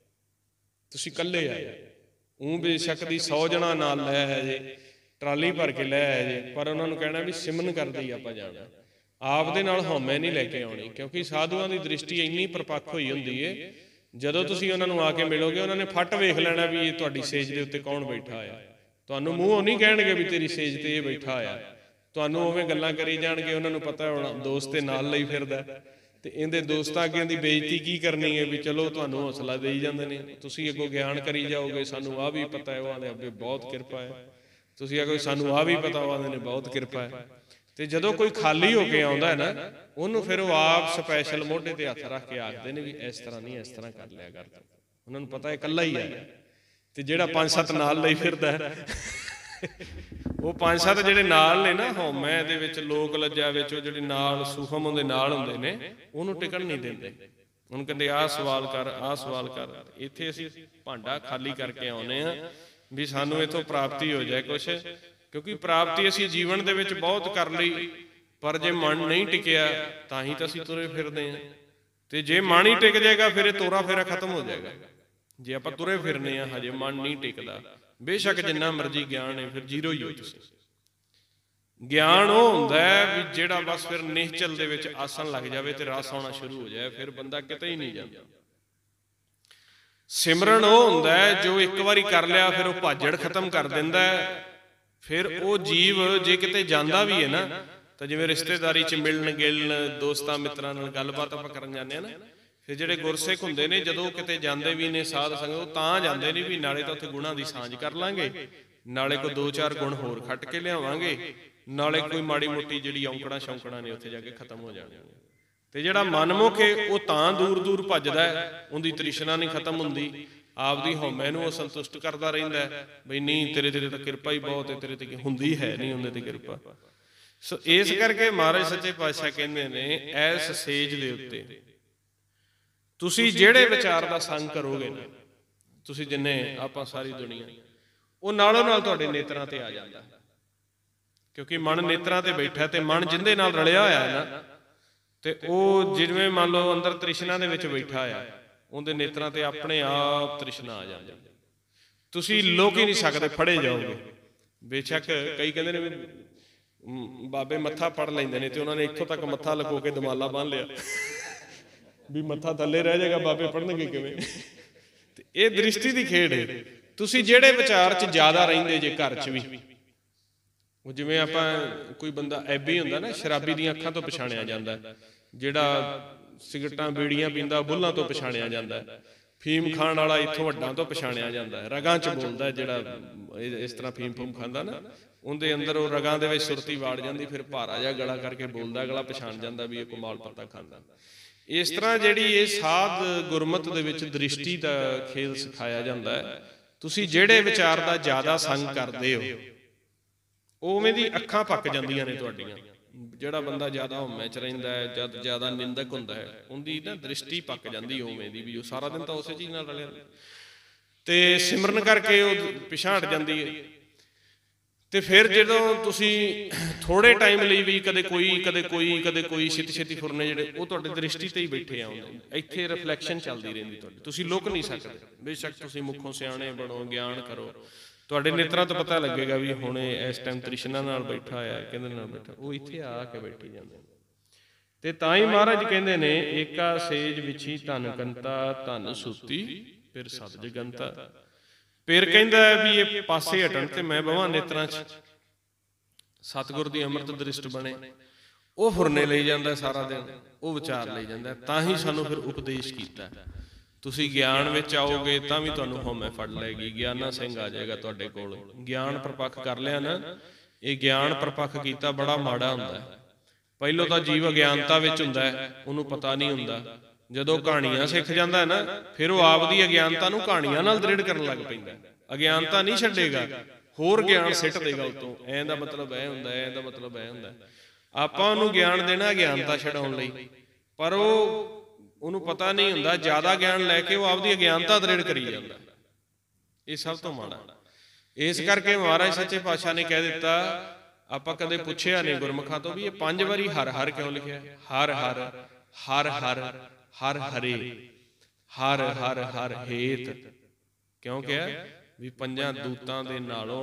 [SPEAKER 1] ਤੁਸੀਂ ਇਕੱਲੇ ਆਏ। ਉਹ ਬੇਸ਼ੱਕ ਦੀ 100 ਜਣਾ ਨਾਲ ਲੈ ਆਇਆ ਜੇ, ਟਰਾਲੀ ਭਰ ਕੇ ਲੈ ਆਇਆ ਜੇ, ਪਰ ਉਹਨਾਂ ਨੂੰ ਕਹਿਣਾ ਵੀ ਸਿਮਰਨ ਕਰਦੇ ਹੀ ਆਪਾਂ ਜਾਣਾ। ਆਪਦੇ ਨਾਲ ਹਉਮੈ ਨਹੀਂ ਲੈ ਕੇ ਆਉਣੀ, ਕਿਉਂਕਿ ਸਾਧੂਆਂ ਦੀ ਦ੍ਰਿਸ਼ਟੀ ਇੰਨੀ ਪਰਪੱਕ ਹੋਈ ਹੁੰਦੀ ਏ, ਜਦੋਂ ਤੁਸੀਂ ਉਹਨਾਂ ਨੂੰ ਆ ਕੇ ਮਿਲੋਗੇ, ਉਹਨਾਂ ਨੇ ਫੱਟ ਵੇਖ ਲੈਣਾ ਵੀ ਇਹ ਤੁਹਾਡੀ ਸੇਜ ਦੇ ਉੱਤੇ ਕੌਣ ਬੈਠਾ ਹੋਇਆ। ਤੁਹਾਨੂੰ ਮੂੰਹੋਂ ਨਹੀਂ ਕਹਿਣਗੇ ਵੀ ਤੇਰੀ ਸੇਜ ਤੇ ਇਹ ਬੈਠਾ ਹੋਇਆ, ਤੁਹਾਨੂੰ ਉਵੇਂ ਗੱਲਾਂ ਕਰੀ ਜਾਣਗੇ। ਉਹਨਾਂ ਨੂੰ ਪਤਾ ਹੋਣਾ ਦੋਸਤ ਤੇ ਨਾਲ ਲਈ ਫਿਰਦਾ, ਤੇ ਇਹਦੇ ਦੋਸਤਾਂ ਅੱਗੇ ਦੀ ਬੇਇੱਜ਼ਤੀ ਕੀ ਕਰਨੀ ਹੈ, ਵੀ ਚਲੋ ਤੁਹਾਨੂੰ ਹੌਸਲਾ ਦੇਈ ਜਾਂਦੇ ਨੇ। ਤੁਸੀਂ ਅੱਗੋਂ ਗਿਆਨ ਕਰੀ ਜਾਓਗੇ, ਸਾਨੂੰ ਆਹ ਵੀ ਪਤਾ ਹੈ, ਉਹ ਆਂਦੇ ਅੱਗੇ ਬਹੁਤ ਕਿਰਪਾ ਹੈ। ਤੁਸੀਂ ਆਖੋ ਸਾਨੂੰ ਆਹ ਵੀ ਪਤਾ, ਉਹ ਆਂਦੇ ਨੇ ਬਹੁਤ ਕਿਰਪਾ ਹੈ। ਤੇ ਜਦੋਂ ਕੋਈ ਖਾਲੀ ਹੋ ਕੇ ਆਉਂਦਾ ਹੈ ਨਾ, ਉਹਨੂੰ ਫਿਰ ਉਹ ਆਪ ਸਪੈਸ਼ਲ ਮੋਢੇ ਤੇ ਹੱਥ ਰੱਖ ਕੇ ਆਖਦੇ ਨੇ ਵੀ ਇਸ ਤਰ੍ਹਾਂ ਨਹੀਂ, ਇਸ ਤਰ੍ਹਾਂ ਕਰ ਲਿਆ ਕਰ। ਉਹਨਾਂ ਨੂੰ ਪਤਾ ਹੈ ਇਕੱਲਾ ਹੀ ਹੈ। ਤੇ ਜਿਹੜਾ 5-7 ਨਾਲ ਲਈ ਫਿਰਦਾ ਹੈ, ਉਹ 5-7 ਜਿਹੜੇ ਨਾਲ ਨੇ ਨਾ ਹਉਮੈ ਦੇ ਵਿੱਚ, ਲੋਕ ਲੱਜਾ ਵਿੱਚ, ਉਹ ਜਿਹੜੇ ਨਾਲ ਸੂਖਮ ਉਹਦੇ ਨਾਲ ਹੁੰਦੇ ਨੇ, ਉਹਨੂੰ ਟਿਕਣ ਨਹੀਂ ਦਿੰਦੇ। ਉਹਨੂੰ ਕਹਿੰਦੇ ਆਹ ਸਵਾਲ ਕਰ, ਆਹ ਸਵਾਲ ਕਰ। ਇੱਥੇ ਅਸੀਂ ਭਾਂਡਾ ਖਾਲੀ ਕਰਕੇ ਆਉਨੇ ਆ ਵੀ ਸਾਨੂੰ ਇੱਥੋਂ ਪ੍ਰਾਪਤੀ ਹੋ ਜਾਏ ਕੁਛ, ਕਿਉਂਕਿ ਪ੍ਰਾਪਤੀ ਅਸੀਂ ਜੀਵਨ ਦੇ ਵਿੱਚ ਬਹੁਤ ਕਰ ਲਈ, ਪਰ ਜੇ ਮਨ ਨਹੀਂ ਟਿਕਿਆ ਤਾਂ ਹੀ ਤਾਂ ਅਸੀਂ ਤੁਰੇ ਫਿਰਦੇ ਹਾਂ। ਤੇ ਜੇ ਮਨ ਹੀ ਟਿਕ ਜਾਏਗਾ, ਫਿਰ ਇਹ ਤੋਰਾ ਫੇਰਾ ਖਤਮ ਹੋ ਜਾਏਗਾ। ਜੇ ਆਪਾਂ ਤੁਰੇ ਫਿਰਨੇ ਆ, ਹਜੇ ਮਨ ਨਹੀਂ ਟਿਕਦਾ, ਬੇਸ਼ੱਕ ਜਿੰਨਾ ਮਰਜ਼ੀ ਗਿਆਨ ਹੈ, ਫਿਰ ਜ਼ੀਰੋ ਹੀ ਹੋ ਤੁਸੀਂ। ਗਿਆਨ ਉਹ ਹੁੰਦਾ ਵੀ ਜਿਹੜਾ ਬਸ ਫਿਰ ਨਿਹਚਲ ਦੇ ਵਿੱਚ ਆਸਣ ਲੱਗ ਜਾਵੇ ਤੇ ਰਸ ਆਉਣਾ ਸ਼ੁਰੂ ਹੋ ਜਾਏ, ਫਿਰ ਬੰਦਾ ਕਿਤੇ ਹੀ ਨਹੀਂ ਜਾਂਦਾ। ਸਿਮਰਨ ਉਹ ਹੁੰਦਾ ਜੋ ਇੱਕ ਵਾਰੀ ਕਰ ਲਿਆ, ਫਿਰ ਉਹ ਭਾਜੜ ਖਤਮ ਕਰ ਦਿੰਦਾ। ਫਿਰ ਉਹ ਜੀਵ ਜੇ ਕਿਤੇ ਜਾਂਦਾ ਵੀ ਹੈ ਨਾ, ਤਾਂ ਜਿਵੇਂ ਰਿਸ਼ਤੇਦਾਰੀ 'ਚ ਮਿਲਣ ਗਿਲਣ, ਦੋਸਤਾਂ ਮਿੱਤਰਾਂ ਨਾਲ ਗੱਲਬਾਤ ਆਪਾਂ ਕਰਨ ਜਾਂਦੇ ਹਾਂ ਨਾ, ਫਿਰ ਜਿਹੜੇ ਗੁਰਸਿੱਖ ਹੁੰਦੇ ਨੇ, ਜਦੋਂ ਕਿਤੇ ਜਾਂਦੇ ਵੀ ਨੇ ਸਾਧ ਸੰਗਤ, ਉਹ ਤਾਂ ਜਾਂਦੇ ਨੇ ਵੀ ਨਾਲੇ ਤਾਂ ਉੱਥੇ ਗੁਣਾਂ ਦੀ ਸਾਂਝ ਕਰ ਲਾਂਗੇ, ਨਾਲੇ ਕੋਈ 2-4 ਗੁਣ ਹੋਰ ਖੱਟ ਕੇ ਲਿਆਵਾਂਗੇ, ਨਾਲੇ ਕੋਈ ਮਾੜੀ ਮੋਟੀ ਜਿਹੜੀ ਔਂਕੜਾਂ ਸ਼ੌਂਕੜਾਂ ਨੇ ਉੱਥੇ ਜਾ ਕੇ ਖਤਮ ਹੋ ਜਾਣੀਆਂ। ਤੇ ਜਿਹੜਾ ਮਨਮੁਖ ਹੈ ਉਹ ਤਾਂ ਦੂਰ ਦੂਰ ਭੱਜਦਾ, ਉਹਦੀ ਤ੍ਰਿਸ਼ਨਾ ਨਹੀਂ ਖਤਮ ਹੁੰਦੀ, ਆਪਦੀ ਹਉਮੈ ਨੂੰ ਉਹ ਸੰਤੁਸ਼ਟ ਕਰਦਾ ਰਹਿੰਦਾ ਬਈ ਨਹੀਂ ਤੇਰੇ ਤੇ ਤਾਂ ਕਿਰਪਾ ਹੀ ਬਹੁਤ ਹੈ, ਤੇਰੇ ਤੇ ਹੁੰਦੀ ਹੈ ਨਹੀਂ ਉਹਦੇ ਤੇ ਕਿਰਪਾ। ਸੋ ਇਸ ਕਰਕੇ ਮਹਾਰਾਜ ਸੱਚੇ ਪਾਤਸ਼ਾਹ ਕਹਿੰਦੇ ਨੇ, ਐਸ ਸੇਜ ਦੇ ਉੱਤੇ ਤੁਸੀਂ ਜਿਹੜੇ ਵਿਚਾਰ ਦਾ ਸੰਗ ਕਰੋਗੇ ਨਾ, ਤੁਸੀਂ ਜਿੰਨੇ ਆਪਾਂ ਸਾਰੀ ਦੁਨੀਆ, ਉਹ ਨਾਲੋਂ ਨਾਲ ਤੁਹਾਡੇ ਨੇਤਰਾਂ ਤੇ ਆ ਜਾਂਦਾ, ਕਿਉਂਕਿ ਮਨ ਨੇਤਰਾਂ ਤੇ ਬੈਠਾ। ਤੇ ਮਨ ਜਿੰਦੇ ਨਾਲ ਰਲਿਆ ਹੋਇਆ ਹੈ ਨਾ, ਤੇ ਉਹ ਜਿਵੇਂ ਮੰਨ ਲਓ ਅੰਦਰ ਤ੍ਰਿਸ਼ਨਾ ਦੇ ਵਿੱਚ ਬੈਠਾ ਆ, ਉਹਦੇ ਨੇਤਰਾਂ ਤੇ ਆਪਣੇ ਆਪ ਤ੍ਰਿਸ਼ਨਾ ਆ ਜਾਂਦੀ। ਤੁਸੀਂ ਲੋਕ ਹੀ ਨਹੀਂ ਸਕਦੇ, ਫੜੇ ਜਾਓਗੇ। ਬੇਸ਼ੱਕ ਕਈ ਕਹਿੰਦੇ ਨੇ ਵੀ ਬਾਬੇ ਮੱਥਾ ਪੜ ਲੈਂਦੇ ਨੇ, ਤੇ ਉਹਨਾਂ ਨੇ ਇੱਥੋਂ ਤੱਕ ਮੱਥਾ ਲਕੋ ਕੇ ਦਮਾਲਾ ਬੰਨ ਲਿਆ ਵੀ ਮੱਥਾ ਥੱਲੇ ਰਹਿ ਜਾਏਗਾ, ਬਾਬੇ ਪੜਨਗੇ ਕਿਵੇਂ? ਤੇ ਇਹ ਦ੍ਰਿਸ਼ਟੀ ਦੀ ਖੇਡ ਹੈ। ਤੁਸੀਂ ਜਿਹੜੇ ਵਿਚਾਰ 'ਚ ਜ਼ਿਆਦਾ ਰਹਿੰਦੇ ਜੇ ਘਰ 'ਚ ਵੀ, ਉਹ ਜਿਵੇਂ ਆਪਾਂ ਕੋਈ ਬੰਦਾ ਐਬੀ ਹੁੰਦਾ ਨਾ, ਸ਼ਰਾਬੀ ਦੀਆਂ ਅੱਖਾਂ ਤੋਂ ਪਛਾਣਿਆ ਜਾਂਦਾ, ਜਿਹੜਾ ਸਿਗਰਟਾਂ ਬੀੜੀਆਂ ਪੀਂਦਾ ਬੁੱਲਾਂ ਤੋਂ ਪਛਾਣਿਆ ਜਾਂਦਾ, ਫੀਮ ਖਾਣ ਵਾਲਾ ਇੱਥੋਂ ਹੱਡਾਂ ਤੋਂ ਪਛਾਣਿਆ ਜਾਂਦਾ, ਰਗਾਂ 'ਚ ਬੋਲਦਾ, ਜਿਹੜਾ ਇਸ ਤਰ੍ਹਾਂ ਫੀਮ ਫੂਮ ਖਾਂਦਾ ਨਾ, ਉਹਦੇ ਅੰਦਰ ਉਹ ਰਗਾਂ ਦੇ ਵਿੱਚ ਸੁਰਤੀ ਵਾੜ ਜਾਂਦੀ, ਫਿਰ ਭਾਰਾ ਜਿਹਾ ਗਲਾ ਕਰਕੇ ਬੋਲਦਾ, ਅਗਲਾ ਪਛਾਣ ਜਾਂਦਾ ਵੀ ਇਹ ਕਮਾਲ ਪੱਤਾ ਖਾਂਦਾ। ਇਸ ਤਰ੍ਹਾਂ ਜਿਹੜੀ ਇਹ ਸਾਧ ਗੁਰਮਤ ਦੇ ਵਿੱਚ ਦ੍ਰਿਸ਼ਟੀ ਦਾ ਖੇਲ ਸਿਖਾਇਆ ਜਾਂਦਾ ਹੈ। ਤੁਸੀਂ ਜਿਹੜੇ ਵਿਚਾਰ ਦਾ ਜ਼ਿਆਦਾ ਸੰਗ ਕਰਦੇ ਹੋ, ਉਵੇਂ ਦੀ ਅੱਖਾਂ ਪੱਕ ਜਾਂਦੀਆਂ ਨੇ ਤੁਹਾਡੀਆਂ। ਜਿਹੜਾ ਬੰਦਾ ਜ਼ਿਆਦਾ ਹਉਮੈ 'ਚ ਰਹਿੰਦਾ ਹੈ, ਜਦ ਜ਼ਿਆਦਾ ਨਿੰਦਕ ਹੁੰਦਾ ਹੈ, ਉਹਦੀ ਨਾ ਦ੍ਰਿਸ਼ਟੀ ਪੱਕ ਜਾਂਦੀ ਉਵੇਂ ਦੀ, ਵੀ ਉਹ ਸਾਰਾ ਦਿਨ ਤਾਂ ਉਸੇ ਚੀਜ਼ ਨਾਲ ਰਲਿਆ, ਤੇ ਸਿਮਰਨ ਕਰਕੇ ਉਹ ਪਿਛਾਂਹ ਹਟ ਜਾਂਦੀ ਹੈ। ਤੇ ਫਿਰ ਜਦੋਂ ਤੁਸੀਂ ਥੋੜੇ ਟਾਈਮ ਲਈ ਵੀ ਕਦੇ ਕੋਈ ਛੇਤੀ ਫੁਰਨੇ ਜਿਹੜੇ, ਉਹ ਤੁਹਾਡੇ ਦ੍ਰਿਸ਼ਟੀ ਤੇ ਹੀ ਬੈਠੇ ਆਉਂਦੇ, ਇੱਥੇ ਰਿਫਲੈਕਸ਼ਨ ਚੱਲਦੀ ਰਹਿੰਦੀ ਤੁਹਾਡੀ, ਤੁਸੀਂ ਲੁਕ ਨਹੀਂ ਸਕਦੇ। ਬੇਸ਼ੱਕ ਤੁਸੀਂ ਮੁੱਖੋਂ ਸਿਆਣੇ ਬਣੋ, ਗਿਆਨ ਕਰੋ, ਤੁਹਾਡੇ ਨੇਤਰਾਂ ਤੋਂ ਪਤਾ ਲੱਗੇਗਾ ਵੀ ਹੁਣ ਇਸ ਟਾਈਮ ਤ੍ਰਿਸ਼ਨਾ ਨਾਲ ਬੈਠਾ ਹੋਇਆ, ਕਿਹਦੇ ਨਾਲ ਬੈਠਾ, ਉਹ ਇੱਥੇ ਆ ਕੇ ਬੈਠੀ ਜਾਂਦੇ। ਤੇ ਤਾਂ ਹੀ ਮਹਾਰਾਜ ਕਹਿੰਦੇ ਨੇ, ਏਕਾ ਸੇਜ ਵਿਛੀ ਧਨ ਕੰਤਾ, ਧਨ ਸੂਤੀ ਫਿਰ ਸਤ ਜਗੰਤਾ। ਫਿਰ ਕਹਿੰਦਾ ਵੀ ਇਹ ਪਾਸੇ ਹਟਣ ਤੇ ਮੈਂ ਬਵਾਂ ਨੇਤਰਾਂ 'ਚ, ਸਤਿਗੁਰ ਦੀ ਅੰਮ੍ਰਿਤ ਦ੍ਰਿਸ਼ਟ ਬਣੇ। ਉਹ ਫੁਰਨੇ ਲਈ ਜਾਂਦਾ ਸਾਰਾ ਦਿਨ, ਉਹ ਵਿਚਾਰ ਲਈ ਜਾਂਦਾ। ਤਾਂ ਹੀ ਸਾਨੂੰ ਫਿਰ ਉਪਦੇਸ਼ ਕੀਤਾ, ਤੁਸੀਂ ਗਿਆਨ ਵਿੱਚ ਆਓਗੇ ਤਾਂ ਵੀ ਤੁਹਾਨੂੰ ਹਉਮੈ ਫੜ ਲਏਗੀ, ਗਿਆਨਾ ਸਿੰਘ ਆ ਜਾਏਗਾ ਤੁਹਾਡੇ ਕੋਲ। ਗਿਆਨ ਪ੍ਰਪੱਖ ਕਰ ਲਿਆ ਨਾ, ਇਹ ਗਿਆਨ ਪ੍ਰਪੱਖ ਕੀਤਾ ਬੜਾ ਮਾੜਾ ਹੁੰਦਾ। ਪਹਿਲੋਂ ਤਾਂ ਜੀਵ ਅਗਿਆਨਤਾ ਵਿੱਚ ਹੁੰਦਾ, ਉਹਨੂੰ ਪਤਾ ਨਹੀਂ ਹੁੰਦਾ। ਜਦੋਂ ਕਹਾਣੀਆਂ ਸਿੱਖ ਜਾਂਦਾ ਹੈ ਨਾ, ਫਿਰ ਉਹ ਆਪਦੀ ਅਗਿਆਨਤਾ ਨੂੰ ਕਹਾਣੀਆਂ ਨਾਲ ਦ੍ਰਿੜ ਕਰਨ ਲੱਗ ਪੈਂਦਾ। ਅਗਿਆਨਤਾ ਨਹੀਂ ਛੱਡੇਗਾ, ਹੋਰ ਗਿਆਨ ਸਿੱਟ ਦੇਗਾ ਉੱਤੋਂ, ਐਂ ਦਾ ਮਤਲਬ ਇਹ ਹੁੰਦਾ, ਐਂ ਦਾ ਮਤਲਬ ਇਹ ਹੁੰਦਾ। ਆਪਾਂ ਉਹਨੂੰ ਗਿਆਨ ਦੇਣਾ ਅਗਿਆਨਤਾ ਛਡਾਉਣ ਲਈ, ਪਰ ਉਹਨੂੰ ਪਤਾ ਨਹੀਂ ਹੁੰਦਾ, ਜ਼ਿਆਦਾ ਗਿਆਨ ਲੈ ਕੇ ਉਹ ਆਪਦੀ ਅਗਿਆਨਤਾ ਦ੍ਰਿੜ ਕਰੀ ਜਾਂਦਾ। ਇਹ ਸਭ ਤੋਂ ਮਾੜਾ। ਇਸ ਕਰਕੇ ਮਹਾਰਾਜ ਸੱਚੇ ਪਾਤਸ਼ਾਹ ਨੇ ਕਹਿ ਦਿੱਤਾ, ਆਪਾਂ ਕਦੇ ਪੁੱਛਿਆ ਨਹੀਂ ਗੁਰਮੁਖਾਂ ਤੋਂ ਵੀ ਇਹ 5 ਵਾਰੀ ਹਰ ਹਰ ਕਿਉਂ ਲਿਖਿਆ। ਹਰ ਹਰ ਹਰ ਹਰ ਹਰ ਹਰੇ, ਹਰ ਹਰ ਹਰ ਹੇਤ ਕਿਉਂ ਕਿਹਾ? ਵੀ 5 ਦੂਤਾਂ ਦੇ ਨਾਲੋਂ,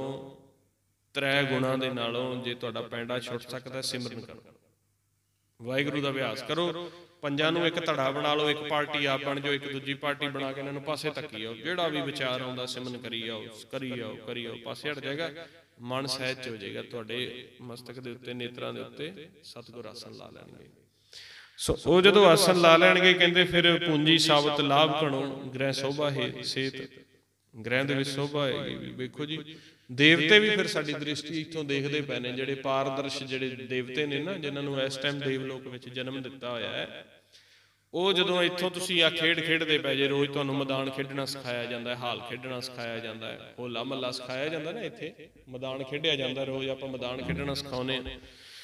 [SPEAKER 1] 3 ਗੁਣਾਂ ਦੇ ਨਾਲੋਂ ਜੇ ਤੁਹਾਡਾ ਪੈਂਡਾ ਛੁੱਟ ਸਕਦਾ, ਸਿਮਰਨ ਕਰੋ, ਵਾਹਿਗੁਰੂ ਦਾ ਅਭਿਆਸ ਕਰੋ। 5 ਨੂੰ ਇੱਕ ਧੜਾ ਬਣਾ ਲਓ, ਇੱਕ ਪਾਰਟੀ ਆਪ ਬਣ ਜਾਓ, ਇੱਕ ਦੂਜੀ ਪਾਰਟੀ ਬਣਾ ਕੇ ਇਹਨਾਂ ਨੂੰ ਪਾਸੇ ਧੱਕੀ ਆਓ। ਜਿਹੜਾ ਵੀ ਵਿਚਾਰ ਆਉਂਦਾ ਸਿਮਰਨ ਕਰੀ ਆਓ, ਕਰੀ ਆਓ, ਪਾਸੇ ਹਟ ਜਾਏਗਾ, ਮਨ ਸਹਿਜ 'ਚ ਹੋ ਜਾਏਗਾ। ਤੁਹਾਡੇ ਮਸਤਕ ਦੇ ਉੱਤੇ, ਨੇਤਰਾਂ ਦੇ ਉੱਤੇ ਸਤਿਗੁਰ ਆਸਣ ਲਾ ਲੈਣਗੇ। ਸੋ ਉਹ ਜਦੋਂ ਆਸਣ ਲਾ ਲੈਣਗੇ, ਕਹਿੰਦੇ ਫਿਰ ਪੂੰਜੀ ਸਾਬਤ ਲਾਭ ਘਣੋ, ਗ੍ਰਹਿ ਸੋਭਾ ਹੈ ਸੇਤ। ਗ੍ਰਹਿ ਦੇ ਵਿੱਚ ਸੋਭਾ ਹੈਗੀ। ਵੀ ਵੇਖੋ ਜੀ, ਦੇਵਤੇ ਵੀ ਫਿਰ ਸਾਡੀ ਦ੍ਰਿਸ਼ਟੀ ਇੱਥੋਂ ਦੇਖਦੇ ਪਏ ਨੇ। ਜਿਹੜੇ ਪਾਰਦਰਸ਼ ਜਿਹੜੇ ਦੇਵਤੇ ਨੇ ਨਾ, ਜਿਨ੍ਹਾਂ ਨੂੰ ਇਸ ਟਾਈਮ ਦੇਵਲੋਕ ਵਿੱਚ ਜਨਮ ਦਿੱਤਾ ਹੋਇਆ ਹੈ, ਉਹ ਜਦੋਂ ਇੱਥੋਂ ਤੁਸੀਂ ਆ ਖੇਡ ਖੇਡਦੇ ਪਏ ਜੇ, ਰੋਜ਼ ਤੁਹਾਨੂੰ ਮੈਦਾਨ ਖੇਡਣਾ ਸਿਖਾਇਆ ਜਾਂਦਾ, ਹਾਲ ਖੇਡਣਾ ਸਿਖਾਇਆ ਜਾਂਦਾ, ਹੋਲਾ ਮਹੱਲਾ ਸਿਖਾਇਆ ਜਾਂਦਾ ਨਾ, ਇੱਥੇ ਮੈਦਾਨ ਖੇਡਿਆ ਜਾਂਦਾ, ਰੋਜ਼ ਆਪਾਂ ਮੈਦਾਨ ਖੇਡਣਾ ਸਿਖਾਉਂਦੇ ਹਾਂ।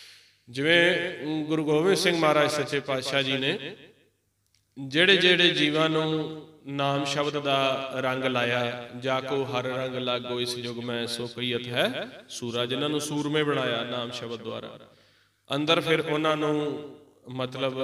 [SPEAKER 1] ਜਿਵੇਂ ਗੁਰੂ ਗੋਬਿੰਦ ਸਿੰਘ ਮਹਾਰਾਜ ਸੱਚੇ ਪਾਤਸ਼ਾਹ ਜੀ ਨੇ ਜਿਹੜੇ ਜੀਵਾਂ ਨੂੰ ਨਾਮ ਸ਼ਬਦ ਦਾ ਰੰਗ ਲਾਇਆ, ਜਾ ਕੋ ਹਰ ਰੰਗ ਲਾਗੋ ਇਸ ਯੁਗ ਮੈਂ ਸੋ ਕਈਅਤ ਹੈ ਸੂਰਾ, ਜਿਨ੍ਹਾਂ ਨੂੰ ਸੂਰਮੇ ਬਣਾਇਆ ਨਾਮ ਸ਼ਬਦ ਦੁਆਰਾ, ਅੰਦਰ ਫਿਰ ਉਹਨਾਂ ਨੂੰ ਮਤਲਬ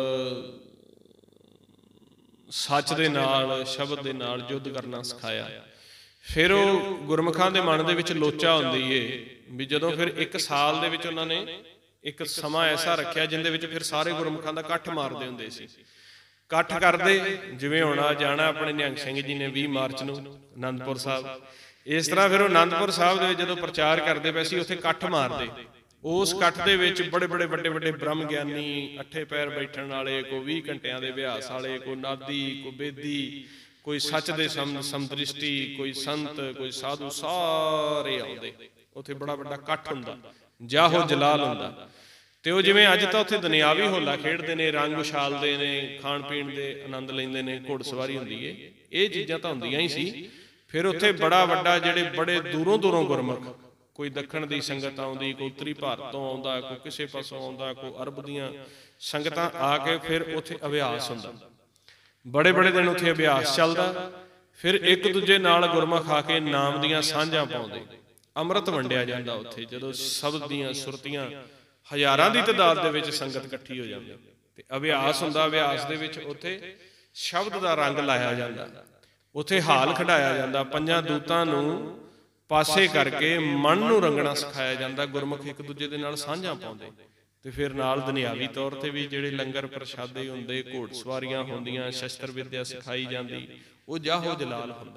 [SPEAKER 1] ਸੱਚ ਦੇ ਨਾਲ, ਸ਼ਬਦ ਦੇ ਨਾਲ ਯੁੱਧ ਕਰਨਾ ਸਿਖਾਇਆ। ਫਿਰ ਉਹ ਗੁਰਮੁਖਾਂ ਦੇ ਮਨ ਦੇ ਵਿੱਚ ਲੋਚਾ ਹੁੰਦੀ ਏ ਵੀ ਜਦੋਂ ਫਿਰ 1 ਸਾਲ ਦੇ ਵਿੱਚ ਉਹਨਾਂ ਨੇ ਇੱਕ ਸਮਾਂ ਐਸਾ ਰੱਖਿਆ ਜਿਹਦੇ ਵਿੱਚ ਫਿਰ ਸਾਰੇ ਗੁਰਮੁਖਾਂ ਦਾ ਇਕੱਠ ਮਾਰਦੇ ਹੁੰਦੇ ਸੀ। ਇਕੱਠ ਕਰਦੇ, ਜਿਵੇਂ ਹੁਣ ਆ ਜਾਣਾ ਆਪਣੇ ਨਿਹੰਗ ਸਿੰਘ ਜੀ ਨੇ 20 ਮਾਰਚ ਨੂੰ ਅਨੰਦਪੁਰ ਸਾਹਿਬ, ਇਸ ਤਰ੍ਹਾਂ ਫਿਰ ਉਹ ਅਨੰਦਪੁਰ ਸਾਹਿਬ ਦੇ ਵਿੱਚ ਜਦੋਂ ਪ੍ਰਚਾਰ ਕਰਦੇ ਪਏ ਸੀ, ਉੱਥੇ ਇਕੱਠ ਮਾਰਦੇ। ਉਸ ਇਕੱਠ ਦੇ ਵਿੱਚ ਬੜੇ ਵੱਡੇ ਬ੍ਰਹਮ ਗਿਆਨੀ, 8 ਪੈਰ ਬੈਠਣ ਵਾਲੇ, ਕੋਈ 20 ਘੰਟਿਆਂ ਦੇ ਅਭਿਆਸ ਵਾਲੇ, ਕੋਈ ਨਾਦੀ, ਕੋਈ ਬੇਦੀ, ਕੋਈ ਸੱਚ ਦੇ ਸਮਦ੍ਰਿਸ਼ਟੀ, ਕੋਈ ਸੰਤ, ਕੋਈ ਸਾਧੂ, ਸਾਰੇ ਆਉਂਦੇ। ਉੱਥੇ ਬੜਾ ਵੱਡਾ ਇਕੱਠ ਹੁੰਦਾ, ਜਾਹੋ ਜਲਾਲ ਹੁੰਦਾ। ਤੇ ਉਹ ਜਿਵੇਂ ਅੱਜ ਤਾਂ ਉੱਥੇ ਦੁਨਿਆਵੀ ਹੋਲਾ ਖੇਡਦੇ ਨੇ, ਰੰਗ ਉਛਾਲਦੇ ਨੇ, ਖਾਣ ਪੀਣ ਦੇ ਆਨੰਦ ਲੈਂਦੇ ਨੇ, ਘੋੜਸਵਾਰੀ ਹੁੰਦੀ ਏ, ਇਹ ਚੀਜ਼ਾਂ ਤਾਂ ਹੁੰਦੀਆਂ ਹੀ ਸੀ। ਫਿਰ ਉੱਥੇ ਬੜਾ ਵੱਡਾ, ਜਿਹੜੇ ਬੜੇ ਦੂਰੋਂ ਗੁਰਮੁਖ, ਕੋਈ ਦੱਖਣ ਦੀ ਸੰਗਤ ਆਉਂਦੀ, ਕੋਈ ਉੱਤਰੀ ਭਾਰਤ ਤੋਂ ਆਉਂਦਾ, ਕੋਈ ਕਿਸੇ ਪਾਸੋਂ ਆਉਂਦਾ, ਕੋਈ ਅਰਬ ਦੀਆਂ ਸੰਗਤਾਂ ਆ ਕੇ ਫਿਰ ਉੱਥੇ ਅਭਿਆਸ ਹੁੰਦਾ। ਬੜੇ ਦਿਨ ਉੱਥੇ ਅਭਿਆਸ ਚੱਲਦਾ। ਫਿਰ ਇੱਕ ਦੂਜੇ ਨਾਲ ਗੁਰਮੁਖ ਆ ਕੇ ਨਾਮ ਦੀਆਂ ਸਾਂਝਾਂ ਪਾਉਂਦੇ, ਅੰਮ੍ਰਿਤ ਵੰਡਿਆ ਜਾਂਦਾ ਉੱਥੇ। ਜਦੋਂ ਸ਼ਬਦ ਦੀਆਂ ਸੁਰਤੀਆਂ ਹਜ਼ਾਰਾਂ ਦੀ ਤਾਦਾਦ ਦੇ ਵਿੱਚ ਸੰਗਤ ਇਕੱਠੀ ਹੋ ਜਾਂਦੀ ਤੇ ਅਭਿਆਸ ਹੁੰਦਾ। ਅਭਿਆਸ ਦੇ ਵਿੱਚ ਉੱਥੇ ਸ਼ਬਦ ਦਾ ਰੰਗ ਲਾਇਆ ਜਾਂਦਾ, ਉੱਥੇ ਹਾਲ ਖਿਡਾਇਆ ਜਾਂਦਾ। 5 ਦੂਤਾਂ ਨੂੰ ਪਾਸੇ ਕਰਕੇ ਮਨ ਨੂੰ ਰੰਗਣਾ ਸਿਖਾਇਆ ਜਾਂਦਾ। ਗੁਰਮੁਖ ਇੱਕ ਦੂਜੇ ਦੇ ਨਾਲ ਸਾਂਝਾਂ ਪਾਉਂਦੇ। ਤੇ ਫਿਰ ਨਾਲ ਦੁਨਿਆਵੀ ਤੌਰ ਤੇ ਵੀ ਜਿਹੜੇ ਲੰਗਰ ਪ੍ਰਸ਼ਾਦੇ ਹੁੰਦੇ, ਘੋੜ ਸਵਾਰੀਆਂ ਹੁੰਦੀਆਂ, ਸ਼ਸਤਰ ਵਿੱਦਿਆ ਸਿਖਾਈ ਜਾਂਦੀ, ਉਹ ਜਾਹੋ ਜਲਾਲ ਹੁੰਦਾ।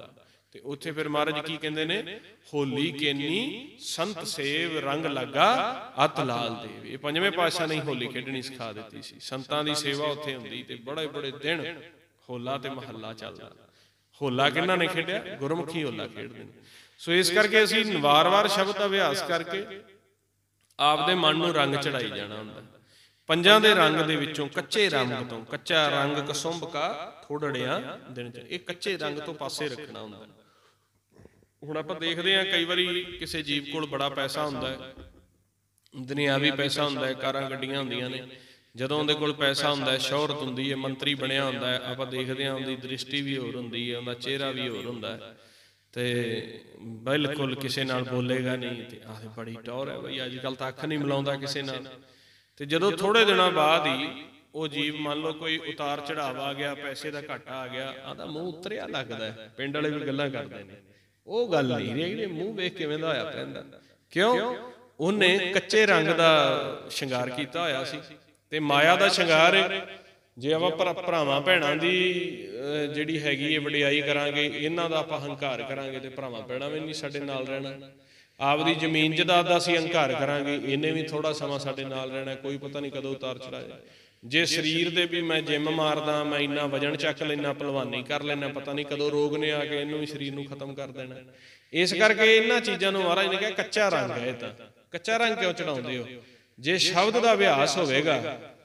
[SPEAKER 1] ਤੇ ਉੱਥੇ ਫਿਰ ਮਹਾਰਾਜ ਕੀ ਕਹਿੰਦੇ ਨੇ, ਹੋਲੀ ਕੇਨੀ ਸੰਤ ਸੇਵ ਰੰਗ ਲੱਗਾ ਅਤ ਲਾਲ ਦੇਵ। ਇਹ ਪੰਜਵੇਂ ਪਾਤਸ਼ਾਹ ਨੇ ਹੋਲੀ ਖੇਡਣੀ ਸਿਖਾ ਦਿੱਤੀ ਸੀ। ਸੰਤਾਂ ਦੀ ਸੇਵਾ ਉੱਥੇ ਹੁੰਦੀ ਤੇ ਬੜੇ ਬੜੇ ਦਿਨ ਹੋਲਾ ਤੇ ਮਹੱਲਾ ਚੱਲਦਾ। ਹੋਲਾ ਕਿਹਨਾਂ ਨੇ ਖੇਡਿਆ? ਗੁਰਮੁਖੀ ਹੋਲਾ ਖੇਡਦੇ ਨੇ। ਸੋ ਇਸ ਕਰਕੇ ਅਸੀਂ ਵਾਰ-ਵਾਰ ਸ਼ਬਦ ਦਾ ਅਭਿਆਸ ਕਰਕੇ ਆਪਦੇ ਮਨ ਨੂੰ ਰੰਗ ਚੜਾਈ ਜਾਣਾ ਹੁੰਦਾ। ਪੰਜਾਂ ਦੇ ਰੰਗ ਦੇ ਵਿੱਚੋਂ ਕੱਚੇ ਰੰਗ ਤੋਂ, ਕੱਚਾ ਰੰਗ ਕਸੁੰਭ ਕਾ ਥੋੜੜਿਆਂ ਦਿਨ ਚ, ਇਹ ਕੱਚੇ ਰੰਗ ਤੋਂ ਪਾਸੇ ਰੱਖਣਾ ਹੁੰਦਾ। ਹੁਣ ਆਪਾਂ ਦੇਖਦੇ ਹਾਂ ਕਈ ਵਾਰੀ ਕਿਸੇ ਜੀਵ ਕੋਲ ਬੜਾ ਪੈਸਾ ਹੁੰਦਾ ਹੈ, ਦੁਨਿਆਵੀ ਪੈਸਾ ਹੁੰਦਾ ਹੈ, ਕਾਰਾਂ ਗੱਡੀਆਂ ਹੁੰਦੀਆਂ ਨੇ। ਜਦੋਂ ਉਹਦੇ ਕੋਲ ਪੈਸਾ ਹੁੰਦਾ ਹੈ, ਸ਼ੋਹਰਤ ਹੁੰਦੀ ਹੈ, ਮੰਤਰੀ ਬਣਿਆ ਹੁੰਦਾ ਹੈ, ਆਪਾਂ ਦੇਖਦੇ ਹਾਂ ਉਹਦੀ ਦ੍ਰਿਸ਼ਟੀ ਵੀ ਹੋਰ ਹੁੰਦੀ ਹੈ, ਉਹਦਾ ਚਿਹਰਾ ਵੀ ਹੋਰ ਹੁੰਦਾ ਹੈ, ਤੇ ਬਿਲਕੁਲ ਕਿਸੇ ਨਾਲ ਬੋਲੇਗਾ ਨਹੀਂ, ਤੇ ਆਹ ਬੜੀ ਟੌਰ ਹੈ ਬਈ, ਅੱਜ ਕੱਲ੍ਹ ਤਾਂ ਅੱਖ ਨਹੀਂ ਮਿਲਾਉਂਦਾ ਕਿਸੇ ਨਾਲ। ਤੇ ਜਦੋਂ ਥੋੜੇ ਦਿਨਾਂ ਬਾਅਦ ਹੀ ਉਹ ਜੀਵ, ਮੰਨ ਲਓ ਕੋਈ ਉਤਾਰ ਚੜਾਵ ਆ ਗਿਆ, ਪੈਸੇ ਦਾ ਘਾਟਾ ਆ ਗਿਆ, ਆਹਦਾ ਮੂੰਹ ਉਤਰਿਆ ਲੱਗਦਾ। ਪਿੰਡ ਵਾਲੇ ਵੀ ਗੱਲਾਂ ਕਰਦੇ ਨੇ, ਉਹ ਗੱਲ ਨਹੀਂ ਰਹੀ, ਮੂੰਹ ਵੇਖ ਕਿਵੇਂ ਦਾ ਹੋਇਆ ਪੈਂਦਾ। ਕਿਉਂ? ਉਹਨੇ ਕੱਚੇ ਰੰਗ ਦਾ ਸ਼ਿੰਗਾਰ ਕੀਤਾ ਹੋਇਆ ਸੀ। ਤੇ ਮਾਇਆ ਦਾ ਸ਼ਿੰਗਾਰ, ਜੇ ਆਪਾਂ ਭਰਾਵਾਂ ਭੈਣਾਂ ਦੀ ਜਿਹੜੀ ਹੈਗੀ ਹੈ ਵਡਿਆਈ ਕਰਾਂਗੇ, ਇਹਨਾਂ ਦਾ ਆਪਾਂ ਹੰਕਾਰ ਕਰਾਂਗੇ, ਤੇ ਭਰਾਵਾਂ ਭੈਣਾਂ ਵੀ ਨਹੀਂ ਸਾਡੇ ਨਾਲ ਰਹਿਣਾ। ਆਪਦੀ ਜ਼ਮੀਨ ਜਾਇਦਾਦ ਦਾ ਅਸੀਂ ਹੰਕਾਰ ਕਰਾਂਗੇ, ਇਹਨੇ ਵੀ ਥੋੜਾ ਸਮਾਂ ਸਾਡੇ ਨਾਲ ਰਹਿਣਾ, ਕੋਈ ਪਤਾ ਨਹੀਂ ਕਦੋਂ ਉਤਾਰ ਚੜਾਏ। ਜੇ ਸਰੀਰ ਦੇ ਵੀ ਮੈਂ ਜਿੰਮ ਮਾਰਦਾ, ਮੈਂ ਇੰਨਾ ਵਜਨ ਚੱਕ ਲੈਣਾ, ਭਲਵਾਨੀ ਕਰ ਲੈਣਾ, ਪਤਾ ਨਹੀਂ ਕਦੋਂ ਰੋਗ ਨੇ ਆ ਕੇ ਇਹਨੂੰ ਵੀ ਸਰੀਰ ਨੂੰ ਖਤਮ ਕਰ ਦੇਣਾ। ਇਸ ਕਰਕੇ ਇਹਨਾਂ ਚੀਜ਼ਾਂ ਨੂੰ ਮਹਾਰਾਜ ਨੇ ਕਿਹਾ ਕੱਚਾ ਰੰਗ ਹੈ। ਇਹ ਤਾਂ ਕੱਚਾ ਰੰਗ ਕਿਉਂ ਚੜਾਉਂਦੇ ਹੋ? ਜੇ ਸ਼ਬਦ ਦਾ ਅਭਿਆਸ ਹੋਵੇਗਾ,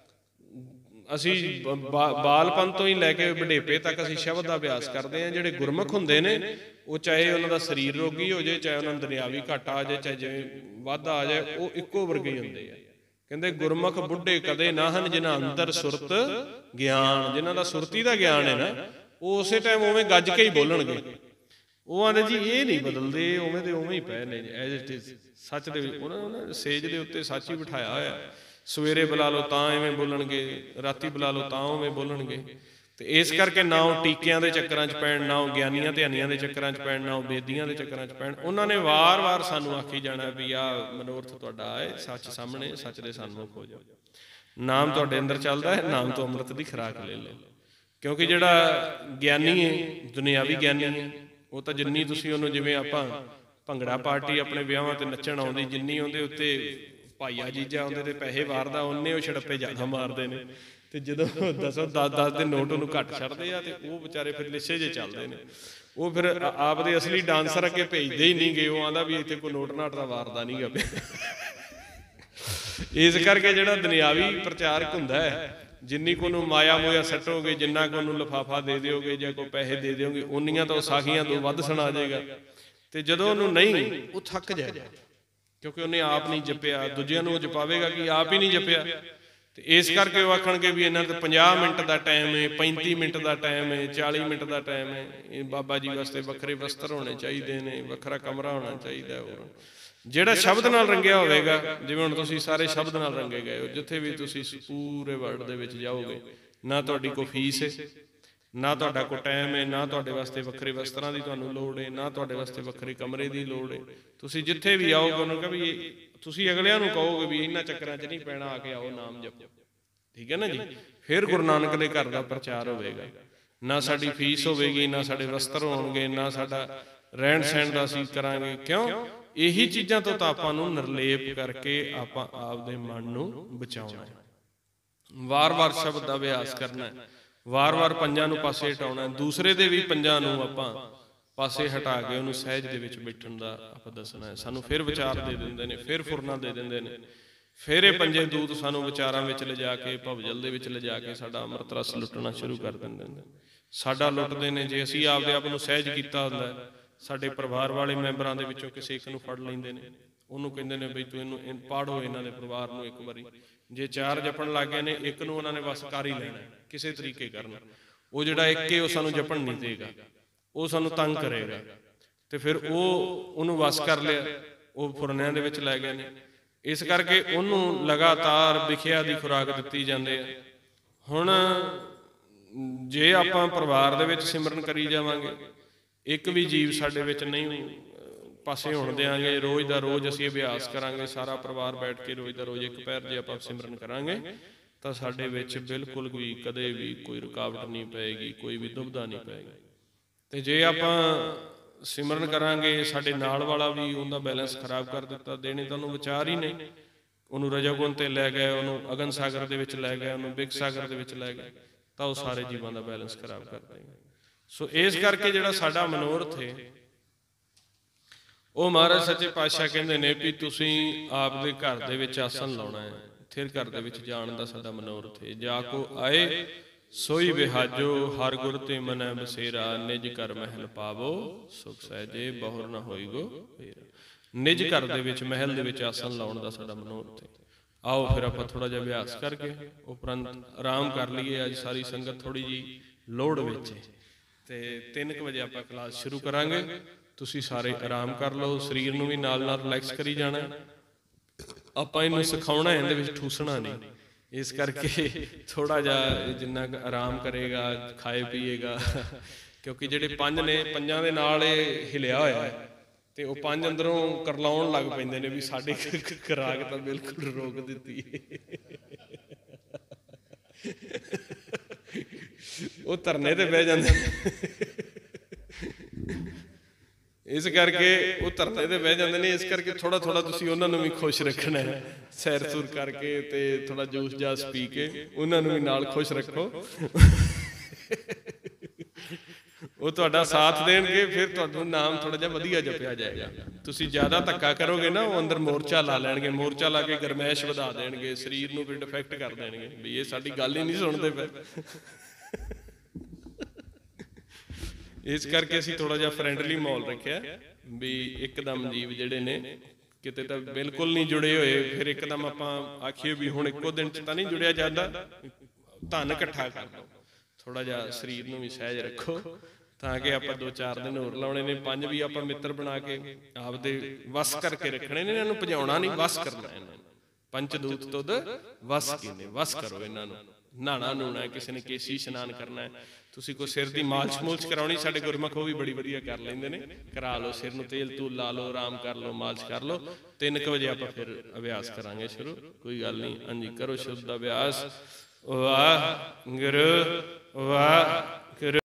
[SPEAKER 1] ਅਸੀਂ ਬਾਲਪਨ ਤੋਂ ਹੀ ਲੈ ਕੇ ਵਡੇਪੇ ਤੱਕ ਅਸੀਂ ਸ਼ਬਦ ਦਾ ਅਭਿਆਸ ਕਰਦੇ ਹਾਂ। ਜਿਹੜੇ ਗੁਰਮੁਖ ਹੁੰਦੇ ਨੇ, ਉਹ ਚਾਹੇ ਉਹਨਾਂ ਦਾ ਸਰੀਰ ਰੋਗੀ ਹੋ ਜਾਏ, ਚਾਹੇ ਉਹਨਾਂ ਨੂੰ ਦੁਨਿਆਵੀ ਘਾਟਾ ਆ ਜਾਏ, ਚਾਹੇ ਜਿਵੇਂ ਵਾਧਾ ਆ ਜਾਏ, ਉਹ ਇੱਕੋ ਵਰਗੇ ਹੀ ਹੁੰਦੇ ਆ। ਕਹਿੰਦੇ ਗੁਰਮੁਖ ਬੁੱਢੇ ਕਦੇ ਨਾ ਹਨ, ਜਿਨ੍ਹਾਂ ਅੰਦਰ ਸੁਰਤ ਗਿਆਨ। ਜਿਨ੍ਹਾਂ ਦਾ ਸੁਰਤੀ ਦਾ ਗਿਆਨ ਹੈ ਨਾ, ਉਹ ਉਸੇ ਟਾਈਮ ਉਵੇਂ ਗੱਜ ਕੇ ਹੀ ਬੋਲਣਗੇ। ਉਹ ਆਂਦੇ ਜੀ ਇਹ ਨਹੀਂ ਬਦਲਦੇ, ਉਵੇਂ ਦੇ ਉਵੇਂ ਹੀ ਪਏ ਨੇ ਐਜ਼ ਇਟ ਇਜ਼। ਸੱਚ ਦੇ ਉਹਨਾਂ ਸੇਜ ਦੇ ਉੱਤੇ ਸੱਚ ਹੀ ਬਿਠਾਇਆ ਹੋਇਆ। ਸਵੇਰੇ ਬੁਲਾ ਲਓ ਤਾਂ ਐਵੇਂ ਬੋਲਣਗੇ, ਰਾਤੀ ਬੁਲਾ ਲਓ ਤਾਂ ਉਵੇਂ ਬੋਲਣਗੇ। ਤੇ ਇਸ ਕਰਕੇ ਨਾ ਉਹ ਟੀਕਿਆਂ ਦੇ ਚੱਕਰਾਂ 'ਚ ਪੈਣ, ਨਾ ਉਹ ਗਿਆਨੀਆਂ ਧਿਆਨੀਆਂ ਦੇ ਚੱਕਰਾਂ 'ਚ ਪੈਣ, ਨਾ ਉਹ ਬੇਦੀਆਂ ਦੇ ਚੱਕਰਾਂ 'ਚ ਪੈਣ। ਉਹਨਾਂ ਨੇ ਵਾਰ-ਵਾਰ ਸਾਨੂੰ ਆਖੀ ਜਾਣਾ ਵੀ ਆਹ ਮਨੋਰਥ ਤੁਹਾਡਾ ਹੈ, ਸੱਚ ਸਾਹਮਣੇ, ਸੱਚ ਦੇ ਸਨਮੁਖ ਹੋ ਜਾਓ। ਨਾਮ ਤੁਹਾਡੇ ਅੰਦਰ ਚੱਲਦਾ ਹੈ, ਨਾਮ ਤੋਂ ਅੰਮ੍ਰਿਤ ਦੀ ਖੁਰਾਕ ਲੈ ਲਓ। ਕਿਉਂਕਿ ਜਿਹੜਾ ਗਿਆਨੀ ਹੈ, ਦੁਨਿਆਵੀ ਗਿਆਨੀ ਹੈ, ਉਹ ਤਾਂ ਜਿੰਨੀ ਤੁਸੀਂ ਉਹਨੂੰ, ਜਿਵੇਂ ਆਪਾਂ ਭੰਗੜਾ ਪਾਰਟੀ ਆਪਣੇ ਵਿਆਹਾਂ ਤੇ ਨੱਚਣ ਆਉਂਦੀ, ਜਿੰਨੀ ਉਹਦੇ ਉੱਤੇ ਭਾਈਆ ਜੀਜਾ ਆਉਂਦੇ ਤੇ ਪੈਸੇ ਵਾਰਦਾ, ਉਹਨੇ ਉਹ ਛੜੱਪੇ ਜ਼ਿਆਦਾ ਮਾਰਦੇ ਨੇ। ਤੇ ਜਦੋਂ 10 ਦੇ ਨੋਟ ਉਹਨੂੰ ਘੱਟ ਛੱਡਦੇ ਆ, ਤੇ ਉਹ ਵਿਚਾਰੇ ਫਿਰ ਲਿੱਸੇ ਜੇ ਚੱਲਦੇ ਨੇ। ਉਹ ਫਿਰ ਆਪਦੇ ਅਸਲੀ ਡਾਂਸਰ ਅੱਗੇ ਭੇਜਦੇ ਹੀ ਨਹੀਂ ਗਏ। ਉਹ ਆਂਦਾ ਵੀ ਇੱਥੇ ਕੋਈ ਨੋਟ ਨਾਟ ਦਾ ਵਾਰਦਾ ਨਹੀਂ ਗਾ ਪਿਆ। ਇਸ ਕਰਕੇ ਜਿਹੜਾ ਦੁਨਿਆਵੀ ਪ੍ਰਚਾਰਕ ਹੁੰਦਾ ਹੈ, ਜਿੰਨੀ ਕੋ ਨੂੰ ਮਾਇਆ ਮੋਇਆ ਸੱਟੋਗੇ, ਜਿੰਨਾ ਕੋ ਨੂੰ ਲਿਫਾਫਾ ਦੇ ਦਿਓਗੇ ਜਾਂ ਕੋਈ ਪੈਸੇ ਦੇ ਦਿਓਗੇ, ਉਨੀਆਂ ਤਾਂ ਉਹ ਸਾਖੀਆਂ ਤੋਂ ਵੱਧ ਸੁਣਾ ਜਾਏਗਾ। ਤੇ ਜਦੋਂ ਉਹਨੂੰ ਨਹੀਂ, ਉਹ ਥੱਕ ਜਾਏਗਾ, ਕਿਉਂਕਿ ਉਹਨੇ ਆਪ ਨਹੀਂ ਜਪਿਆ। ਦੂਜਿਆਂ ਨੂੰ ਉਹ ਜਪਾਵੇਗਾ ਕਿ ਆਪ ਹੀ ਨਹੀਂ ਜਪਿਆ। ਤੇ ਇਸ ਕਰਕੇ ਉਹ ਆਖਣਗੇ ਵੀ ਇਹਨਾਂ ਤੇ 50 ਮਿੰਟ ਦਾ ਟਾਈਮ ਹੈ, 35 ਮਿੰਟ ਦਾ ਟਾਈਮ ਹੈ, 40 ਮਿੰਟ ਦਾ ਟਾਈਮ ਹੈ। ਇਹ ਬਾਬਾ ਜੀ ਵਾਸਤੇ ਵੱਖਰੇ ਵਸਤਰ ਹੋਣੇ ਚਾਹੀਦੇ ਨੇ, ਵੱਖਰਾ ਕਮਰਾ ਹੋਣਾ ਚਾਹੀਦਾ। ਹੋਰ ਜਿਹੜਾ ਸ਼ਬਦ ਨਾਲ ਰੰਗਿਆ ਹੋਵੇਗਾ, ਜਿਵੇਂ ਹੁਣ ਤੁਸੀਂ ਸਾਰੇ ਸ਼ਬਦ ਨਾਲ ਰੰਗੇ ਗਏ ਹੋ, ਜਿੱਥੇ ਵੀ ਤੁਸੀਂ ਪੂਰੇ ਵਰਲਡ ਦੇ ਵਿੱਚ ਜਾਓਗੇ, ਨਾ ਤੁਹਾਡੀ ਕੋਈ ਫੀਸ ਹੈ, ਨਾ ਤੁਹਾਡਾ ਕੋਈ ਟਾਈਮ ਹੈ, ਨਾ ਤੁਹਾਡੇ ਵਾਸਤੇ ਵੱਖਰੇ ਵਸਤਰਾਂ ਦੀ ਤੁਹਾਨੂੰ ਲੋੜ ਹੈ, ਨਾ ਤੁਹਾਡੇ ਵਾਸਤੇ ਵੱਖਰੇ ਕਮਰੇ ਦੀ ਲੋੜ ਹੈ। ਤੁਸੀਂ ਜਿੱਥੇ ਵੀ ਆਓਗੇ, ਉਹਨੂੰ ਕਹੋ ਵੀ ਤੁਸੀਂ ਅਗਲਿਆਂ ਨੂੰ ਕਹੋਗੇ ਵੀ ਇਹਨਾਂ ਚੱਕਰਾਂ 'ਚ ਨਹੀਂ ਪੈਣਾ, ਆ ਕੇ ਆਓ ਨਾਮ ਜਪੋ। ਠੀਕ ਹੈ ਨਾ ਜੀ? ਫਿਰ ਗੁਰੂ ਨਾਨਕ ਦੇ ਘਰ ਦਾ ਪ੍ਰਚਾਰ ਹੋਵੇਗਾ। ਨਾ ਸਾਡੀ ਫੀਸ ਹੋਵੇਗੀ, ਨਾ ਸਾਡੇ ਵਸਤਰ ਹੋਣਗੇ, ਨਾ ਸਾਡਾ ਰਹਿਣ ਸਹਿਣ ਦਾ ਅਸੀਂ ਕਰਾਂਗੇ। ਕਿਉਂ? ਇਹੀ ਚੀਜ਼ਾਂ ਤੋਂ ਤਾਂ ਆਪਾਂ ਨੂੰ ਨਿਰਲੇਪ ਕਰਕੇ ਆਪਾਂ ਆਪਦੇ ਮਨ ਨੂੰ ਬਚਾਉਣਾ। ਵਾਰ-ਵਾਰ ਸ਼ਬਦ ਦਾ ਅਭਿਆਸ ਕਰਨਾ, ਵਾਰ-ਵਾਰ ਪੰਜਾਂ ਨੂੰ ਪਾਸੇ ਹਟਾਉਣਾ, ਦੂਸਰੇ ਦੇ ਵੀ ਪੰਜਾਂ ਨੂੰ ਆਪਾਂ ਪਾਸੇ ਹਟਾ ਕੇ ਉਹਨੂੰ ਸਹਿਜ ਦੇ ਵਿੱਚ ਬੈਠਣ ਦਾ ਆਪਾਂ ਦੱਸਣਾ ਹੈ। ਸਾਨੂੰ ਫਿਰ ਵਿਚਾਰ ਦੇ ਦਿੰਦੇ ਨੇ, ਫਿਰ ਫੁਰਨਾ ਦੇ ਦਿੰਦੇ ਨੇ, ਫਿਰ ਇਹ ਪੰਜੇ ਦੂਤ ਸਾਨੂੰ ਵਿਚਾਰਾਂ ਵਿੱਚ ਲਿਜਾ ਕੇ, ਭਵਜਲ ਦੇ ਵਿੱਚ ਲਿਜਾ ਕੇ ਸਾਡਾ ਅੰਮ੍ਰਿਤ ਰਸ ਲੁੱਟਣਾ ਸ਼ੁਰੂ ਕਰ ਦਿੰਦੇ ਨੇ। ਸਾਡਾ ਲੁੱਟਦੇ ਨੇ। ਜੇ ਅਸੀਂ ਆਪਦੇ ਆਪ ਨੂੰ ਸਹਿਜ ਕੀਤਾ ਹੁੰਦਾ, ਸਾਡੇ ਪਰਿਵਾਰ ਵਾਲੇ ਮੈਂਬਰਾਂ ਦੇ ਵਿੱਚੋਂ ਕਿਸੇ ਇੱਕ ਨੂੰ ਫੜ ਲੈਂਦੇ ਨੇ, ਉਹਨੂੰ ਕਹਿੰਦੇ ਨੇ ਬਈ ਤੂੰ ਇਹਨੂੰ ਪਾੜੋ, ਇਹਨਾਂ ਦੇ ਪਰਿਵਾਰ ਨੂੰ ਇੱਕ ਵਾਰੀ। ਜੇ 4 ਜਪਣ ਲੱਗ ਗਏ ਨੇ, ਇੱਕ ਨੂੰ ਉਹਨਾਂ ਨੇ ਬਸ ਕਰ ਹੀ ਲੈਣਾ, ਕਿਸੇ ਤਰੀਕੇ ਕਰਨਾ। ਉਹ ਜਿਹੜਾ ਇੱਕ ਹੈ, ਉਹ ਸਾਨੂੰ ਜਪਣ ਨਹੀਂ ਦੇਗਾ, ਉਹ ਸਾਨੂੰ ਤੰਗ ਕਰੇਗਾ। ਤੇ ਫਿਰ ਉਹਨੂੰ ਵਸ ਕਰ ਲਿਆ, ਉਹ ਫੁਰਨਿਆਂ ਦੇ ਵਿੱਚ ਲੈ ਗਏ ਨੇ। ਇਸ ਕਰਕੇ ਉਹਨੂੰ ਲਗਾਤਾਰ ਵਿਖਿਆ ਦੀ ਖੁਰਾਕ ਦਿੱਤੀ ਜਾਂਦੇ ਆ। ਹੁਣ ਜੇ ਆਪਾਂ ਪਰਿਵਾਰ ਦੇ ਵਿੱਚ ਸਿਮਰਨ ਕਰੀ ਜਾਵਾਂਗੇ, ਇੱਕ ਵੀ ਜੀਵ ਸਾਡੇ ਵਿੱਚ ਨਹੀਂ ਪਾਸੇ ਹੋਣ ਦਿਆਂਗੇ, ਰੋਜ਼ ਦਾ ਰੋਜ਼ ਅਸੀਂ ਅਭਿਆਸ ਕਰਾਂਗੇ, ਸਾਰਾ ਪਰਿਵਾਰ ਬੈਠ ਕੇ ਰੋਜ਼ ਦਾ ਰੋਜ਼ ਇੱਕ ਪੈਰ ਜੇ ਆਪਾਂ ਸਿਮਰਨ ਕਰਾਂਗੇ, ਤਾਂ ਸਾਡੇ ਵਿੱਚ ਬਿਲਕੁਲ ਵੀ ਕਦੇ ਵੀ ਕੋਈ ਰੁਕਾਵਟ ਨਹੀਂ ਪਏਗੀ, ਕੋਈ ਵੀ ਦੁਬਿਧਾ ਨਹੀਂ ਪਏਗੀ। ਤੇ ਜੇ ਆਪਾਂ ਸਿਮਰਨ ਕਰਾਂਗੇ, ਸਾਡੇ ਨਾਲ ਵਾਲਾ ਵੀ ਉਹਦਾ ਬੈਲੈਂਸ ਖਰਾਬ ਕਰ ਦਿੱਤਾ। ਦੇਣੇ ਤਾਂ ਉਹਨੂੰ ਵਿਚਾਰ ਹੀ ਨਹੀਂ, ਉਹਨੂੰ ਰਜੋਗੁਣ ਤੇ ਲੈ ਗਏ, ਉਹਨੂੰ ਅਗਨ ਸਾਗਰ ਦੇ ਵਿੱਚ ਲੈ ਗਏ, ਉਹਨੂੰ ਬਿਗ ਸਾਗਰ ਦੇ ਵਿੱਚ ਲੈ ਗਏ, ਤਾਂ ਉਹ ਸਾਰੇ ਜੀਵਾਂ ਦਾ ਬੈਲੈਂਸ ਖਰਾਬ ਕਰ ਦੇਣਗੇ। ਸੋ ਇਸ ਕਰਕੇ ਜਿਹੜਾ ਸਾਡਾ ਮਨੋਰਥ ਹੈ ਉਹ ਮਹਾਰਾਜ ਸੱਚੇ ਪਾਤਸ਼ਾਹ ਕਹਿੰਦੇ ਨੇ ਵੀ ਤੁਸੀਂ ਆਪ ਦੇ ਘਰ ਦੇ ਵਿੱਚ ਆਸਣ ਲਾਉਣਾ ਹੈ, ਫਿਰ ਘਰ ਦੇ ਵਿੱਚ ਜਾਣ ਦਾ ਸਾਡਾ ਮਨੋਰਥ ਹੈ। ਜਾ ਕੋ ਆਏ ਸੋਈ ਵਿਹਾਜੋ, ਹਰ ਗੁਰ ਤੇ ਮਨੈ ਬਸੇਰਾ, ਨਿਜ ਘਰ ਮਹਿਲ ਪਾਵੋ ਸੁਖ ਸਹਿਜੇ, ਬਹੁਰ ਨਾ ਹੋਈ ਗੋ ਫੇਰਾ। ਨਿਜ ਘਰ ਦੇ ਵਿੱਚ ਮਹਿਲ ਦੇ ਵਿੱਚ ਆਸਣ ਲਾਉਣ ਦਾ ਸਾਡਾ ਮਨੋਰਥ ਹੈ। ਆਓ ਫਿਰ ਆਪਾਂ ਥੋੜਾ ਜਿਹਾ ਅਭਿਆਸ ਕਰਕੇ ਉਪਰੰਤ ਆਰਾਮ ਕਰ ਲਈਏ। ਅੱਜ ਸਾਰੀ ਸੰਗਤ ਥੋੜੀ ਜੀ ਲੋੜ ਵਿੱਚ ਹੈ ਤੇ 3 ਵਜੇ ਆਪਾਂ ਕਲਾਸ ਸ਼ੁਰੂ ਕਰਾਂਗੇ। ਤੁਸੀਂ ਸਾਰੇ ਆਰਾਮ ਕਰ ਲਓ, ਸਰੀਰ ਨੂੰ ਵੀ ਨਾਲ ਨਾਲ ਰਿਲੈਕਸ ਕਰੀ ਜਾਣਾ। ਆਪਾਂ ਇਹਨੂੰ ਸਿਖਾਉਣਾ, ਇਹਦੇ ਵਿੱਚ ਠੂਸਣਾ ਨਹੀਂ। ਇਸ ਕਰਕੇ ਥੋੜਾ ਜਿਹਾ ਜਿੰਨਾ ਆਰਾਮ ਕਰੇਗਾ, ਖਾਏ ਪੀਏਗਾ, ਕਿਉਂਕਿ ਜਿਹੜੇ 5 ਨੇ, 5 ਦੇ ਨਾਲ ਇਹ ਹਿਲਿਆ ਹੋਇਆ ਹੈ ਤੇ ਉਹ 5 ਅੰਦਰੋਂ ਕਰਲਾਉਣ ਲੱਗ ਪੈਂਦੇ ਨੇ ਵੀ ਸਾਡੇ ਖੁਰਾਕ ਤਾਂ ਬਿਲਕੁਲ ਰੋਕ ਦਿੱਤੀ ਉਹ ਧਰਨੇ ਤੇ ਬਹਿ ਜਾਂਦੇ ਇਸ ਕਰਕੇ ਉਹ ਧਰਨੇ ਤੇ ਬਹਿ ਜਾਂਦੇ ਨੇ। ਇਸ ਕਰਕੇ ਥੋੜਾ ਥੋੜਾ ਤੁਸੀਂ ਉਹਨਾਂ ਨੂੰ ਵੀ ਖੁਸ਼ ਰੱਖਣਾ ਹੈ, ਸੈਰ ਸੂਰ ਕਰਕੇ ਤੇ ਥੋੜਾ ਜੂਸ ਜਾਸ ਪੀ ਕੇ ਉਹਨਾਂ ਨੂੰ ਵੀ ਨਾਲ ਖੁਸ਼ ਰੱਖੋ। ਉਹ ਤੁਹਾਡਾ ਸਾਥ ਦੇਣਗੇ, ਫਿਰ ਤੁਹਾਨੂੰ ਨਾਮ ਥੋੜਾ ਜਿਹਾ ਵਧੀਆ ਜਪਿਆ ਜਾਏਗਾ। ਤੁਸੀਂ ਜ਼ਿਆਦਾ ਧੱਕਾ ਕਰੋਗੇ ਨਾ, ਉਹ ਅੰਦਰ ਮੋਰਚਾ ਲਾ ਲੈਣਗੇ, ਮੋਰਚਾ ਲਾ ਕੇ ਗਰਮੈਸ਼ ਵਧਾ ਦੇਣਗੇ, ਸਰੀਰ ਨੂੰ ਫਿਰ ਡਿਫੈਕਟ ਕਰ ਦੇਣਗੇ ਵੀ ਇਹ ਸਾਡੀ ਗੱਲ ਹੀ ਨਹੀਂ ਸੁਣਦੇ ਪਏ। ਇਸ ਕਰਕੇ ਅਸੀਂ ਥੋੜਾ ਜਿਹਾ ਫਰੈਂਡਲੀ ਮਾਹੌਲ ਰੱਖਿਆ ਵੀ ਇੱਕਦਮ ਜੀਵ ਜਿਹੜੇ ਨੇ ਕਿਤੇ ਤਾਂ ਬਿਲਕੁਲ ਨਹੀਂ ਜੁੜੇ ਹੋਏ, ਫਿਰ ਇੱਕਦਮ ਆਪਾਂ ਆਖੀਏ ਵੀ ਹੁਣ ਇੱਕੋ ਦਿਨ 'ਚ ਤਾਂ ਨਹੀਂ ਜੁੜਿਆ ਜਾਂਦਾ। ਧਨ ਇਕੱਠਾ ਕਰ ਲਓ, ਥੋੜਾ ਜਿਹਾ ਸਰੀਰ ਨੂੰ ਵੀ ਸਹਿਜ ਰੱਖੋ ਤਾਂ ਕਿ ਆਪਾਂ 2-4 ਦਿਨ ਹੋਰ ਲਾਉਣੇ ਨੇ। 5 ਵੀ ਆਪਾਂ ਮਿੱਤਰ ਬਣਾ ਕੇ ਆਪਦੇ ਵਸ ਕਰਕੇ ਰੱਖਣੇ ਨੇ, ਇਹਨਾਂ ਨੂੰ ਭਜਾਉਣਾ ਨਹੀਂ, ਵਸ ਕਰਨਾ ਇਹਨਾਂ ਨੂੰ। ਪੰਚਦੂਤ ਤੁਧ ਵਸ ਕੀਨੇ, ਵਸ ਕਰੋ ਇਹਨਾਂ ਨੂੰ। ਨਹਾਣਾ ਨੂਣਾ, ਕਿਸੇ ਨੇ ਕੇਸੀ ਇਸ਼ਨਾਨ ਕਰਨਾ, ਤੁਸੀਂ ਕੋਈ ਸਿਰ ਦੀ ਮਾਲਸ਼ ਮੂਲਸ਼ ਕਰਾਉਣੀ, ਸਾਡੇ ਗੁਰਮੁਖ ਉਹ ਵੀ ਬੜੀ ਵਧੀਆ ਕਰ ਲੈਂਦੇ ਨੇ, ਕਰਾ ਲਓ। ਸਿਰ ਨੂੰ ਤੇਲ ਤੂਲ ਲਾ ਲਓ, ਆਰਾਮ ਕਰ ਲਓ, ਮਾਲਸ਼ ਕਰ ਲਓ। 3 ਵਜੇ ਆਪਾਂ ਫਿਰ ਅਭਿਆਸ ਕਰਾਂਗੇ ਸ਼ੁਰੂ, ਕੋਈ ਗੱਲ ਨਹੀਂ। ਹਾਂਜੀ, ਕਰੋ ਸ਼ੁੱਧ ਅਭਿਆਸ। ਵਾਹਿਗੁਰੂ ਵਾਹਿਗੁਰੂ।